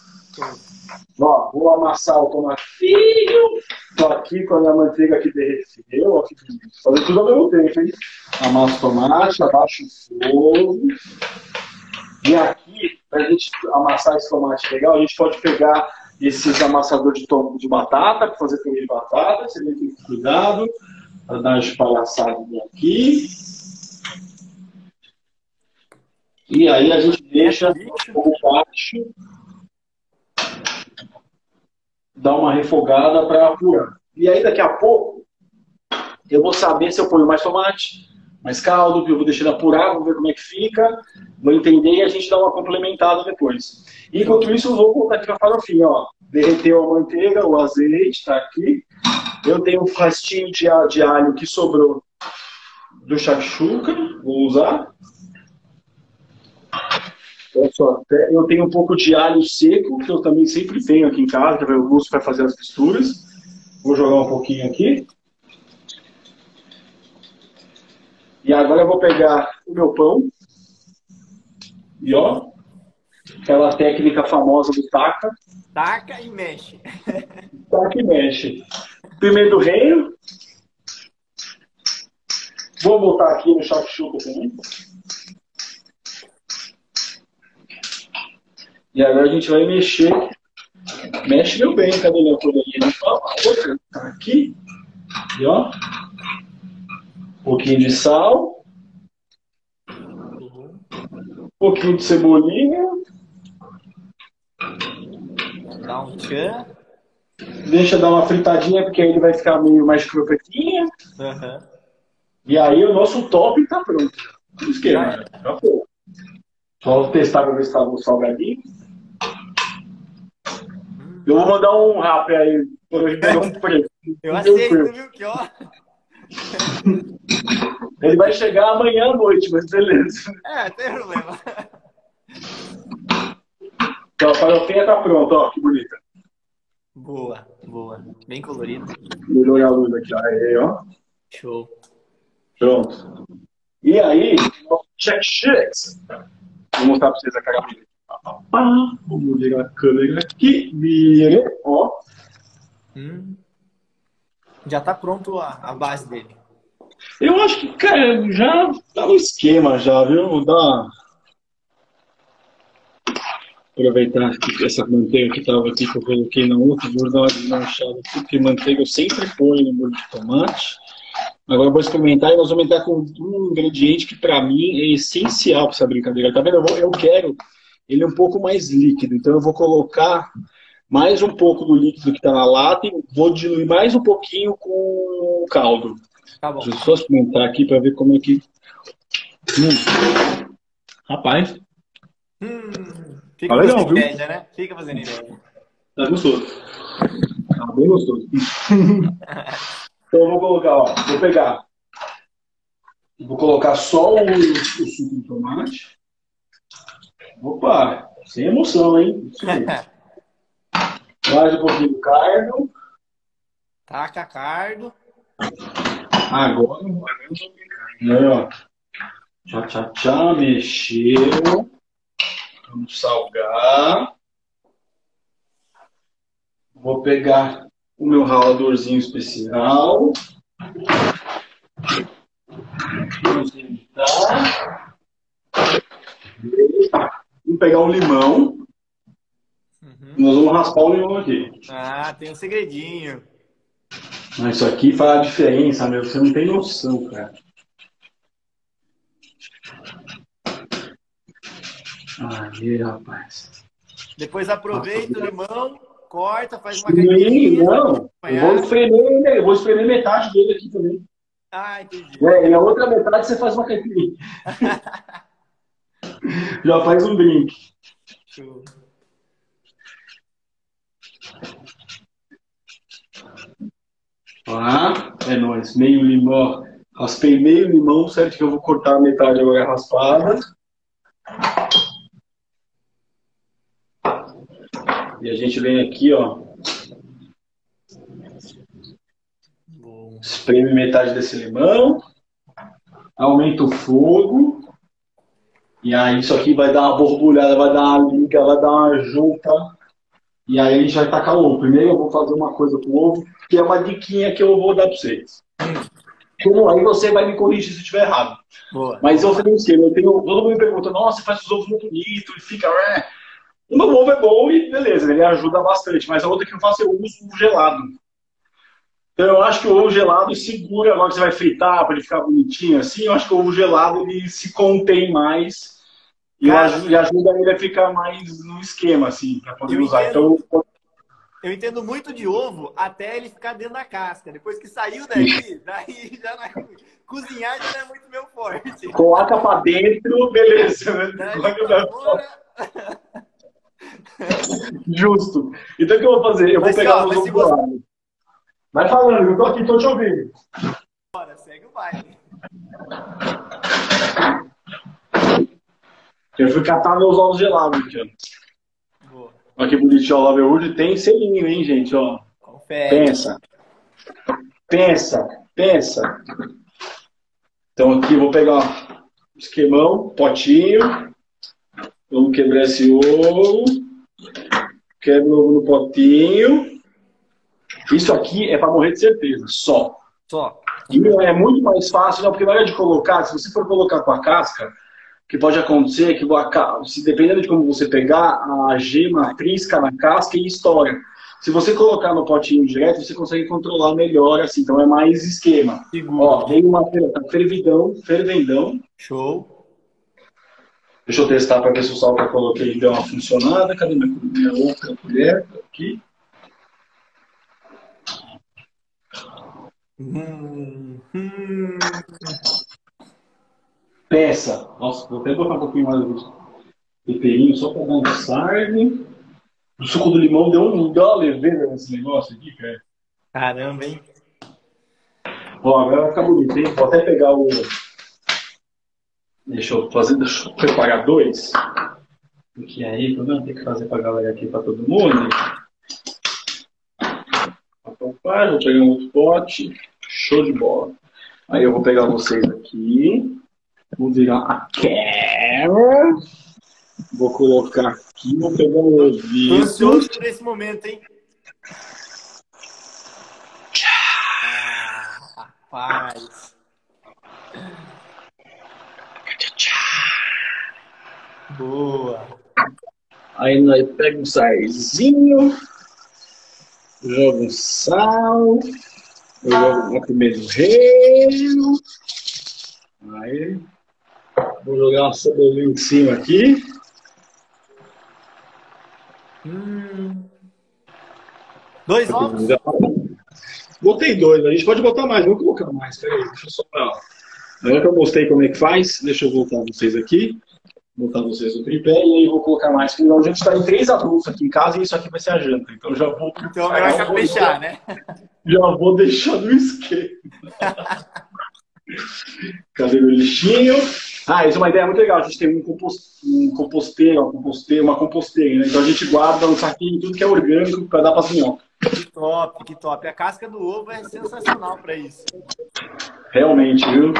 Ó, vou amassar o tomatinho. Tô aqui com a minha manteiga aqui derreteu. Ó, fazer tudo ao mesmo tempo, hein? Amasso o tomate, abaixo o fogo. E aqui, para a gente amassar esse tomate legal, a gente pode pegar esses amassadores de, tom de batata, para fazer purê de batata. Você tem que ter cuidado para dar uma espalhaçada aqui. E aí a gente deixa o fogo baixo, dá uma refogada para apurar. E aí daqui a pouco eu vou saber se eu ponho mais tomate, mais caldo, que eu vou deixar ele apurar, vou ver como é que fica, vou entender e a gente dá uma complementada depois. E, enquanto isso, eu vou voltar aqui para a farofinha, ó. Derreteu a manteiga, o azeite está aqui. Eu tenho um restinho de, de alho que sobrou do shakshuka, vou usar. Então, Só, eu tenho um pouco de alho seco, que eu também sempre tenho aqui em casa, que eu uso para fazer as misturas. Vou jogar um pouquinho aqui. E agora eu vou pegar o meu pão. E ó, aquela técnica famosa do taca. Taca e mexe. Taca e mexe. Pimenta do reino. Vou botar aqui no shakshuka também. E agora a gente vai mexer. Mexe meu bem, cadê minha colorinha? A outra tá aqui. E ó. Um pouquinho de sal. Um pouquinho de cebolinha. Dá um tchan. Deixa dar uma fritadinha, porque aí ele vai ficar meio mais cropetinha. Uhum. E aí o nosso top tá pronto. O esquema, né? Já foi. Só vou testar pra ver se tá no salgadinho. Eu vou mandar um rap aí, por hoje pegar um preço. Eu aceito, viu? Que ó. Ele vai chegar amanhã à noite, mas beleza. É, não tem problema. Então, a farofinha tá pronta, ó, que bonita. Boa, boa. Bem colorido. Melhorou a luz aqui, aí, ó. Show. Pronto. E aí, check checks. Vou mostrar pra vocês a caramelha. Vamos ligar a câmera aqui. Vire, ó. Hum. Já tá pronto a, a base dele. Eu acho que, cara, já tá no esquema já, viu? Vou dar... Aproveitar que essa manteiga que tava aqui que eu coloquei na outra, vou dar uma desmanchada aqui, porque manteiga eu sempre ponho no molho de tomate. Agora eu vou experimentar e nós vamos entrar com um ingrediente que para mim é essencial para essa brincadeira. Tá vendo? Eu, vou, eu quero ele um pouco mais líquido, então eu vou colocar mais um pouco do líquido que está na lata e vou diluir mais um pouquinho com o caldo. Tá bom. Deixa eu só experimentar aqui para ver como é que... Hum. Rapaz. Hum. Fica Tá legal, fazendo viu? inveja, né? Fica fazendo inveja. Tá gostoso. Tá bem gostoso. Então eu vou colocar, ó, vou pegar, vou colocar só o, o suco de tomate. Opa, sem emoção, hein? Isso aí. Mais um pouquinho do cardo. Taca cardo. Agora eu vou aí, ó. Tchá, tchá, tchá, mexeu. Vamos salgar. Vou pegar o meu raladorzinho especial. Vamos tentar. Vamos pegar um limão. Uhum. Nós vamos raspar o limão aqui. Ah, tem um segredinho. Mas isso aqui faz a diferença, meu. Você não tem noção, cara. Aí, rapaz. Depois aproveita o limão, corta, faz uma Sim, caipirinha. não. Eu vou espremer, eu vou espremer metade dele aqui também. Ah, entendi. É, e a outra metade você faz uma caipirinha. Já faz um drink. Show. Ah, é nóis. Meio limão. Raspei meio limão, certo que eu vou cortar a metade agora raspada. E a gente vem aqui, ó. Bom. Espreme metade desse limão. Aumenta o fogo. E aí isso aqui vai dar uma borbulhada, vai dar uma liga, vai dar uma junta. E aí a gente vai tacar o ovo. Primeiro eu vou fazer uma coisa com o ovo, que é uma diquinha que eu vou dar para vocês. Como aí você vai me corrigir se eu estiver errado. Boa. Mas eu tenho um esquema, eu tenho. Todo mundo me pergunta, nossa, você faz os ovos muito bonitos e fica. O meu ovo é bom e beleza, ele ajuda bastante. Mas a outra que eu faço, eu uso o gelado. Então eu acho que o ovo gelado segura, agora que você vai fritar para ele ficar bonitinho assim, eu acho que o ovo gelado ele se contém mais e Cara, ajuda, ajuda ele a ficar mais no esquema, assim, para poder eu usar. entendo, Então, eu entendo muito de ovo até ele ficar dentro da casca. Depois que saiu daqui, daí já não é, cozinhar já não é muito meu forte. coloca para dentro, beleza. Né? Daí pra fora... Justo. Então o que eu vou fazer? Eu Mas, vou pegar ó, os mas ovos se você- gelados. Vai falando, eu tô aqui, tô te ouvindo. Bora, segue o baile. Eu fui catar meus ovos gelados aqui, ó. Boa. Olha que bonitinho, o Laverwood tem selinho, hein, gente, ó. Confere. Pensa. Pensa. Pensa. Então aqui eu vou pegar ó, esquemão, potinho. Vamos quebrar esse ovo. Quebra o ovo no potinho. Isso aqui é para morrer de certeza, só. Só. E é muito mais fácil, não, porque na hora de colocar, se você for colocar com a casca, o que pode acontecer é que, se, dependendo de como você pegar, a gema trisca na casca e estoura. Se você colocar no potinho direto, você consegue controlar melhor, assim, então é mais esquema. Seguro. Ó, tem uma tá fervidão, fervendão. Show. Deixa eu testar para ver se o sal que eu coloquei deu uma funcionada. Cadê minha, minha outra colher? Aqui. Hum, hum. Peça. Nossa, vou até botar um pouquinho mais de temperinho só para dar um sarne. O suco do limão deu, um, deu uma leveza nesse negócio aqui, cara. Caramba, hein? Ó, agora vai ficar bonito, hein? Vou até pegar o... Deixa eu fazer, deixa eu preparar dois. Porque aí, eu não tenho que fazer pra galera aqui, pra todo mundo. Vou pegar um outro pote. Show de bola. Aí eu vou pegar vocês aqui. Vou virar a câmera. Vou colocar aqui. Vou pegar o Tô ouvido. ansioso por esse momento, hein? Ah, rapaz. Boa. Aí nós pega um salzinho. Joga um sal. Eu jogo lá primeiro reino. Aí. Vou jogar uma cebolinha em cima aqui. Hum. Dois ovos? Botei dois, a gente pode botar mais, vamos colocar mais. Peraí, deixa eu só. Ó. Agora que eu mostrei como é que faz, deixa eu voltar vocês aqui. Botar vocês no tripé e aí eu vou colocar mais. Porque a gente está em três adultos aqui em casa e isso aqui vai ser a janta. Então já vou. Então é melhor caprichar, né? Já vou deixar no esquema. Cadê meu lixinho? Ah, isso é uma ideia muito legal. A gente tem um, compost, um composteiro, uma composteira, uma composteira, né? Então a gente guarda um saquinho tudo que é orgânico para dar para as minhocas. Que top, que top. A casca do ovo é sensacional para isso. Realmente, viu?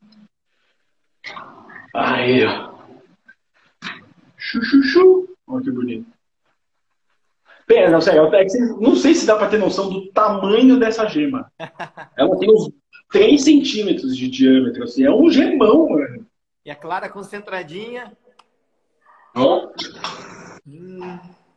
Aí, ó. Chuchuchu. Olha que bonito. Pera, não, sério, é que não sei se dá para ter noção do tamanho dessa gema. Ela tem uns três centímetros de diâmetro, assim. É um gemão, mano. E a clara concentradinha. Ó. Hum.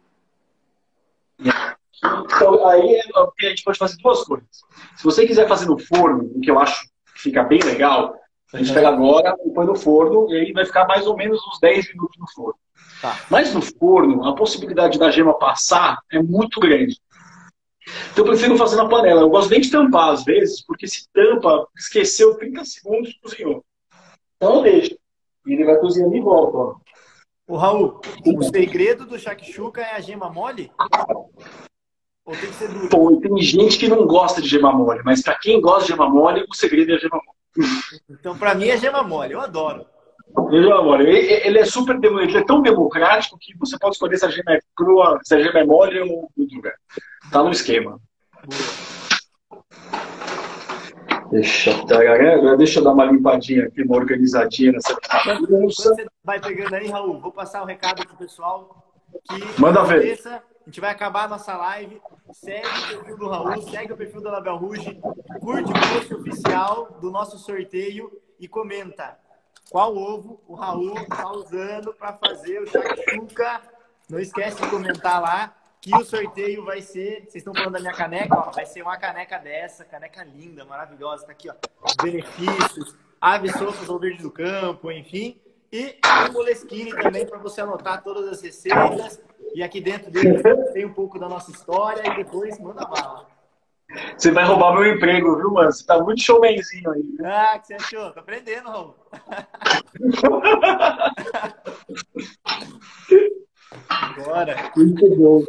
Então, aí a gente pode fazer duas coisas. Se você quiser fazer no forno, o que eu acho que fica bem legal, a gente pega agora e põe no forno, e aí vai ficar mais ou menos uns dez minutos no forno. Tá. Mas no forno, a possibilidade da gema passar é muito grande. Então eu prefiro fazer na panela. Eu gosto nem de tampar às vezes, porque se tampa, esqueceu trinta segundos e cozinhou. Então deixa. E ele vai cozinhando e volta, ó. O Raul, o segredo do shakshuka é a gema mole? Ou tem que ser dura? Pô, tem gente que não gosta de gema mole, mas pra quem gosta de gema mole, o segredo é a gema mole. Então, pra mim é gema mole, eu adoro. Gema mole. Ele, ele é super, ele é tão democrático que você pode escolher se a gema é crua, se a gema é mole ou dura. Tá no esquema. Boa. Deixa, agora deixa eu dar uma limpadinha aqui, uma organizadinha nessa Quando bagunça. você vai pegando aí, Raul, vou passar o recado pro pessoal. Que Manda não ver. esqueça, a gente vai acabar a nossa live. Segue o perfil do Raul, segue o perfil da Label Rouge, curte o post oficial do nosso sorteio e comenta qual ovo o Raul está usando para fazer o shakshuka. Não esquece de comentar lá que o sorteio vai ser, vocês estão falando da minha caneca, ó, vai ser uma caneca dessa, caneca linda, maravilhosa, tá aqui, ó, os benefícios, aves soltas ao verde do campo, enfim, e um Moleskine também para você anotar todas as receitas, e aqui dentro dele tem um pouco da nossa história e depois manda bala. Você vai roubar meu emprego, viu, mano? Você tá muito showmanzinho aí. Viu? Ah, que você achou? Tô aprendendo, Raul. Bora. Muito bom.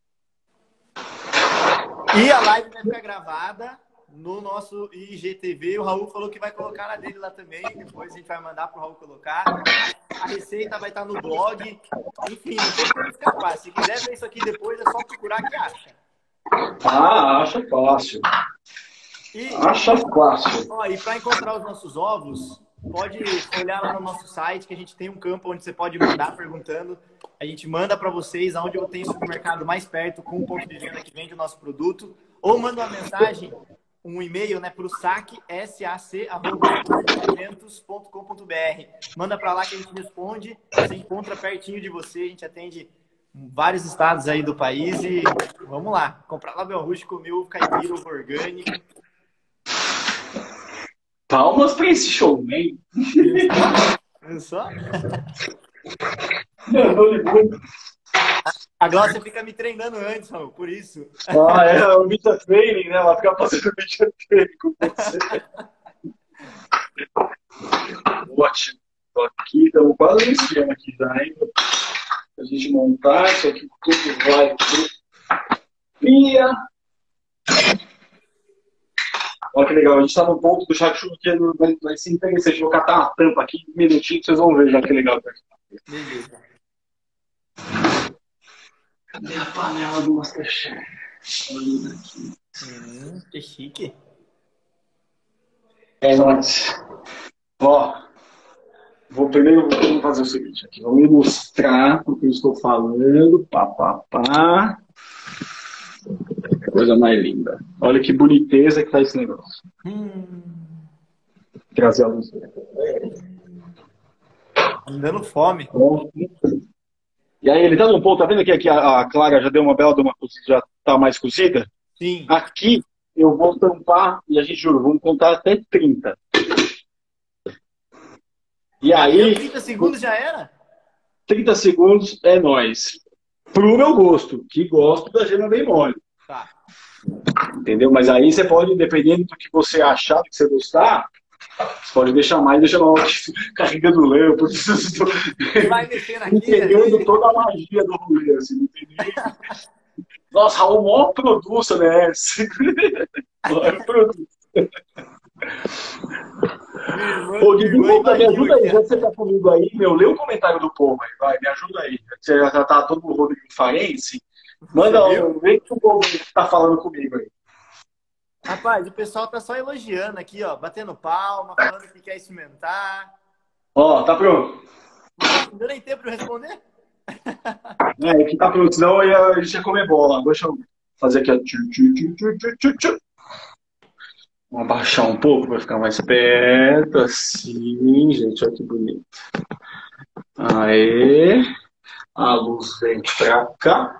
E a live vai ficar gravada no nosso I G T V. O Raul falou que vai colocar na dele lá também. Depois a gente vai mandar pro Raul colocar. a receita vai estar no blog. Enfim, não tem como escapar. Se quiser ver isso aqui depois, é só procurar que acha. Ah, acha fácil. E, Acha fácil. ó, e para encontrar os nossos ovos, pode olhar lá no nosso site, que a gente tem um campo onde você pode mandar perguntando. A gente manda para vocês aonde eu tenho o supermercado mais perto com um ponto de venda que vende o nosso produto. Ou manda uma mensagem, um e-mail, né, para o sac, S A C, arroba alimentos ponto com ponto br. Manda para lá que a gente responde. Você encontra pertinho de você. A gente atende vários estados aí do país. E vamos lá. Comprar label rústico, mil, caipira, ovo orgânico. Palmas para esse showman. Viu só? Não, A Glaucia fica me treinando antes, Raul, por isso. ah, é o Media Training, né? Ela fica fazendo Media Training com você. Ótimo. Tô aqui, estamos quase no esquema aqui já, hein? A gente montar, isso aqui tudo vai pro pia. Olha que legal, a gente está no ponto do shakshuka que vai, vai ser interessante. Vou catar uma tampa aqui, um minutinho, vocês vão ver já que legal. Beleza. Cadê a panela do Masterchef? Olha aqui. Hum, que chique. É nóis. Ó, vou primeiro vamos fazer o seguinte aqui. Vamos ilustrar o que eu estou falando. Pá, pá, pá. Coisa mais linda. Olha que boniteza que tá esse negócio. Hum. Trazer a luz. Tá me dando fome. Bom. E aí, ele tá num ponto, tá vendo aqui, aqui a, a Clara já deu uma bela de uma cozida, já tá mais cozida? Sim. Aqui eu vou tampar e a gente, juro, vamos contar até trinta. E aí... trinta segundos já era? trinta segundos é nóis. Pro meu gosto, que gosto da gema bem mole. Tá. Entendeu? Mas aí você pode, dependendo do que você achar, do que você gostar, você pode deixar mais, deixa lá carregando lâmpada. Você vai mexendo aqui. Entendendo né? toda a magia do rolê, assim, entendeu? Nossa, o maior produto, né? O maior produto. Pô, divulga, me ajuda aí, já que você tá comigo aí, meu, lê o comentário do povo aí, vai, me ajuda aí. Você já tá todo o Rodrigo Farense. Manda um, vê que o povo tá falando comigo aí. Rapaz, o pessoal tá só elogiando aqui, ó, batendo palma, falando que quer experimentar. Ó, tá pronto. Não deu nem tempo de eu responder? É, que tá pronto, senão a gente ia comer bola. Deixa eu fazer aqui, ó. Vamos abaixar um pouco para ficar mais perto, assim, gente, olha que bonito. Aê, a luz vem pra cá.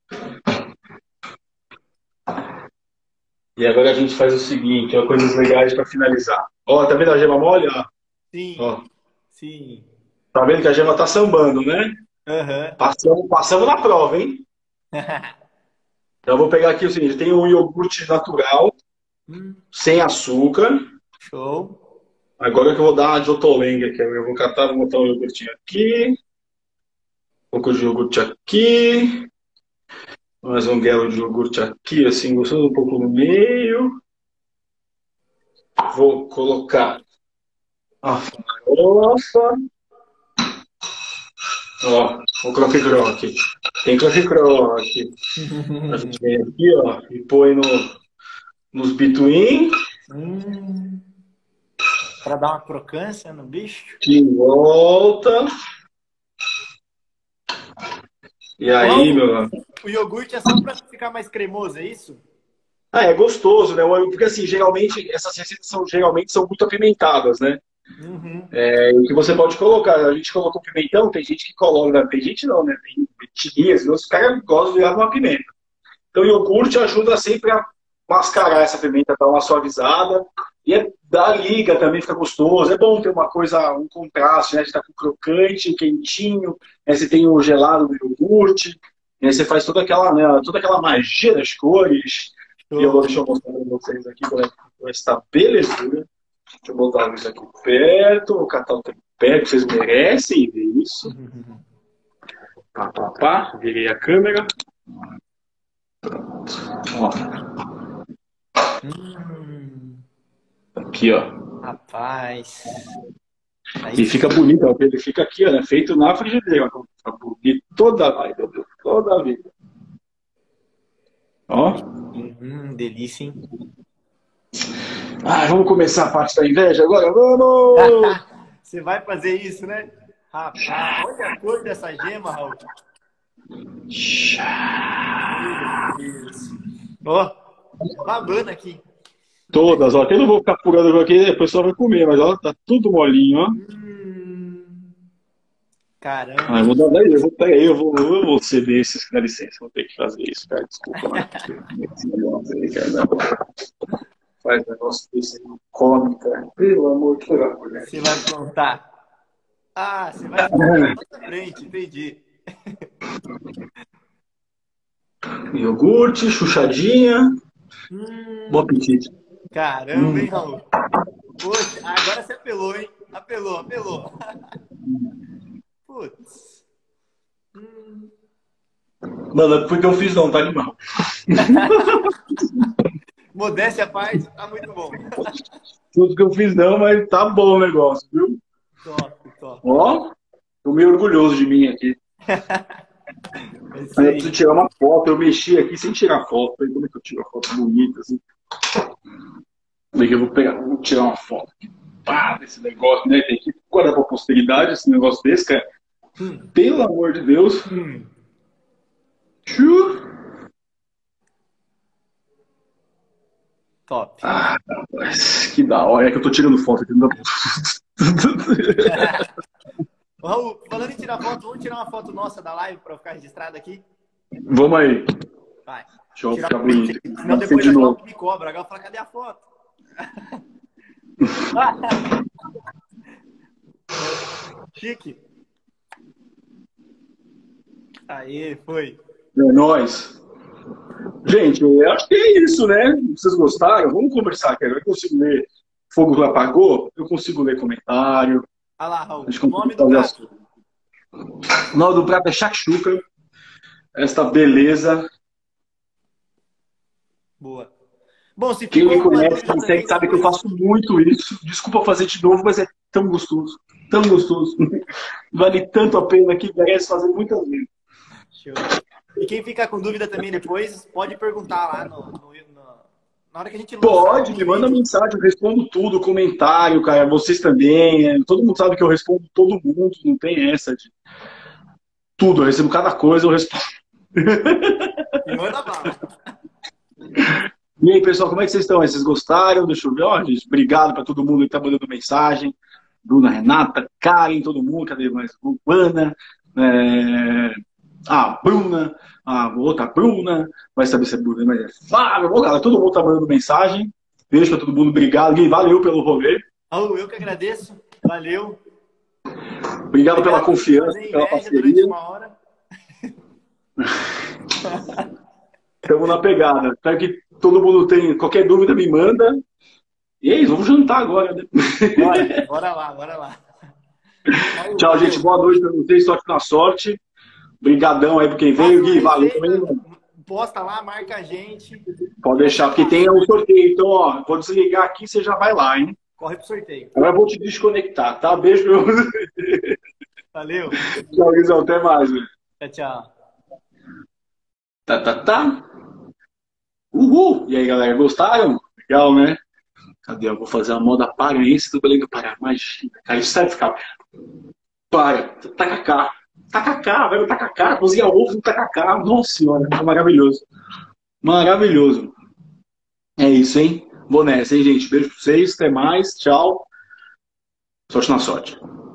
E agora a gente faz o seguinte, ó, coisas legais para finalizar. Ó, tá vendo a gema mole? Ó? Sim, ó. sim. Tá vendo que a gema tá sambando, né? Uhum. Passamos, passamos na prova, hein? Então eu vou pegar aqui o seguinte, tem um iogurte natural, hum. sem açúcar. Show. Agora que eu vou dar uma de otolenga aqui. Eu vou catar, vou botar um iogurtinho aqui. Um pouco de iogurte aqui. Mais um guelo de iogurte aqui, assim, gostando um pouco no meio. Vou colocar a farofa. Ó, o croque-croque. Tem croque-croque. A gente vem aqui, ó, e põe no, nos bituim. Hum. Para dar uma crocância no bicho. De volta. E aí, meu amigo? O iogurte é só para ficar mais cremoso, é isso? Ah, é gostoso, né? Porque assim, geralmente, essas receitas são, geralmente são muito apimentadas, né? Uhum. É, o que você pode colocar, a gente colocou pimentão, tem gente que coloca, tem gente não, né? Tem etnias, os caras gostam de virar uma pimenta. Então o iogurte ajuda sempre a mascarar essa pimenta, dar uma suavizada. E é, dá liga também, fica gostoso. É bom ter uma coisa, um contraste, né? Você tá com crocante, quentinho, né? Você tem o gelado do iogurte, né? Você faz toda aquela, né? Toda aquela magia das cores. E eu vou deixa eu mostrar para vocês aqui como é que vai estar belezura. Deixa eu botar a luz aqui perto, vou catar o tempo perto, vocês merecem ver isso. Pá, pá, pá, virei a câmera. Pronto. Ó. Hum. Aqui, ó. Rapaz. Aí E fica bonito, ó, ele fica aqui, ó, né, feito na frigideira. Ó, fica bonito toda a vida, meu, toda a vida. Ó. Hum, delícia, hein? Ah, vamos começar a parte da inveja agora? Vamos! Você vai fazer isso, né? Rapaz, olha a cor dessa gema, Raul. Meu Deus. Ó, babando aqui. Todas, ó. Eu não vou ficar furando aqui, a pessoa vai comer, mas ó, tá tudo molinho, ó. Hum, caramba. Ah, eu vou dar daí, eu vou, peraí, eu vou, eu vou ceder esses, dá licença, vou ter que fazer isso, cara, desculpa. Esse negócio aí, cara, não. Faz negócio desse, não come, cara. Pelo amor de Deus, mulher. Você vai aprontar. Ah, você vai aprontar na frente, entendi. Iogurte, chuchadinha. Hum, Bom apetite. caramba, hein, Raul? Poxa, agora você apelou, hein? Apelou, apelou. Putz. Hum. Mano, não foi que eu fiz não, tá animal. Modéstia à parte, tá muito bom. Tudo que eu fiz não, mas tá bom o negócio, viu? Top, top. Ó, tô meio orgulhoso de mim aqui. É isso Aí eu aí. preciso tirar uma foto, eu mexi aqui sem tirar foto. Aí como é que eu tiro a foto bonita assim? Como é que eu vou pegar? Vou tirar uma foto aqui. Pá, desse negócio, né? Tem que guardar pra posteridade esse negócio desse, cara. Hum. Pelo amor de Deus. Hum. Tchu. Top. Ah, rapaz, que da hora. É que eu tô tirando foto aqui. Não dá... Ô, Raul, falando em tirar foto, vamos tirar uma foto nossa da live para ficar registrado aqui? Vamos aí. Vai. Deixa eu Tirar ficar uma print bonito. aqui, senão depois de a novo. Galp me cobra. A Galp fala, cadê a foto? Chique. Aí, foi. É nóis. Gente, eu acho que é isso, né? Vocês gostaram? Vamos conversar, cara. Eu consigo ler Fogo Apagou? Eu consigo ler comentário. Olha lá, Raul. A gente O nome do fazer as prato. coisas. O nome do prato é shakshuka. Esta beleza. Boa. Bom, se Quem ficou me alguma conhece, dúvida me também, segue, sabe que eu depois- faço muito isso. Desculpa fazer de novo, mas é tão gostoso. Tão gostoso. Vale tanto a pena que merece fazer muitas vezes. Show. E quem ficar com dúvida também depois, pode perguntar lá no, no- no- na hora que a gente lançar Pode, o me manda vídeo. mensagem, eu respondo tudo, comentário, cara, vocês também. é, Todo mundo sabe que eu respondo todo mundo, não tem essa de tudo, eu recebo cada coisa, eu respondo. E manda bala. E aí, pessoal, como é que vocês estão? Vocês gostaram? Deixa eu ver, ó, gente, obrigado para todo mundo que tá mandando mensagem. Bruna, Renata, Karen, todo mundo, cadê mais? Ana, é... a Bruna, a outra Bruna, vai saber se é Bruna, mas é Fábio, ó, galera, todo mundo tá mandando mensagem. Beijo para todo mundo, obrigado. Gui, valeu pelo rolê. Raul, eu que agradeço. Valeu. Obrigado pela por confiança, fazer pela inveja durante parceria. uma hora. Estamos na pegada. Espero que todo mundo tenha. Qualquer dúvida, me manda. E é isso, vamos jantar agora, né? Bora, bora lá, bora lá. Raul, Tchau, valeu. gente. Boa noite para vocês. Sorte na sorte. Obrigadão aí por quem veio. Faça Gui, uma valeu receita, também. Mano. Posta lá, marca a gente. Pode deixar, porque tem o sorteio. Então, ó, pode desligar aqui, você já vai lá, hein? Corre pro sorteio. Agora eu vou te desconectar, tá? Beijo pra você. Valeu. Tchau, Guizão. Até mais, velho. Tchau, tchau. Tá, tá, tá. Uhul! E aí, galera, gostaram? Legal, né? Cadê? Eu vou fazer a moda paraense do Belém do Pará. Imagina, cara, isso deve ficar. Para, tacacá. Tacacá, velho, tacacá. Cozinhar ovo no tacacá. Nossa senhora, maravilhoso. Maravilhoso. É isso, hein? Vou nessa, hein, gente? Beijo pra vocês, até mais. Tchau. Sorte na sorte.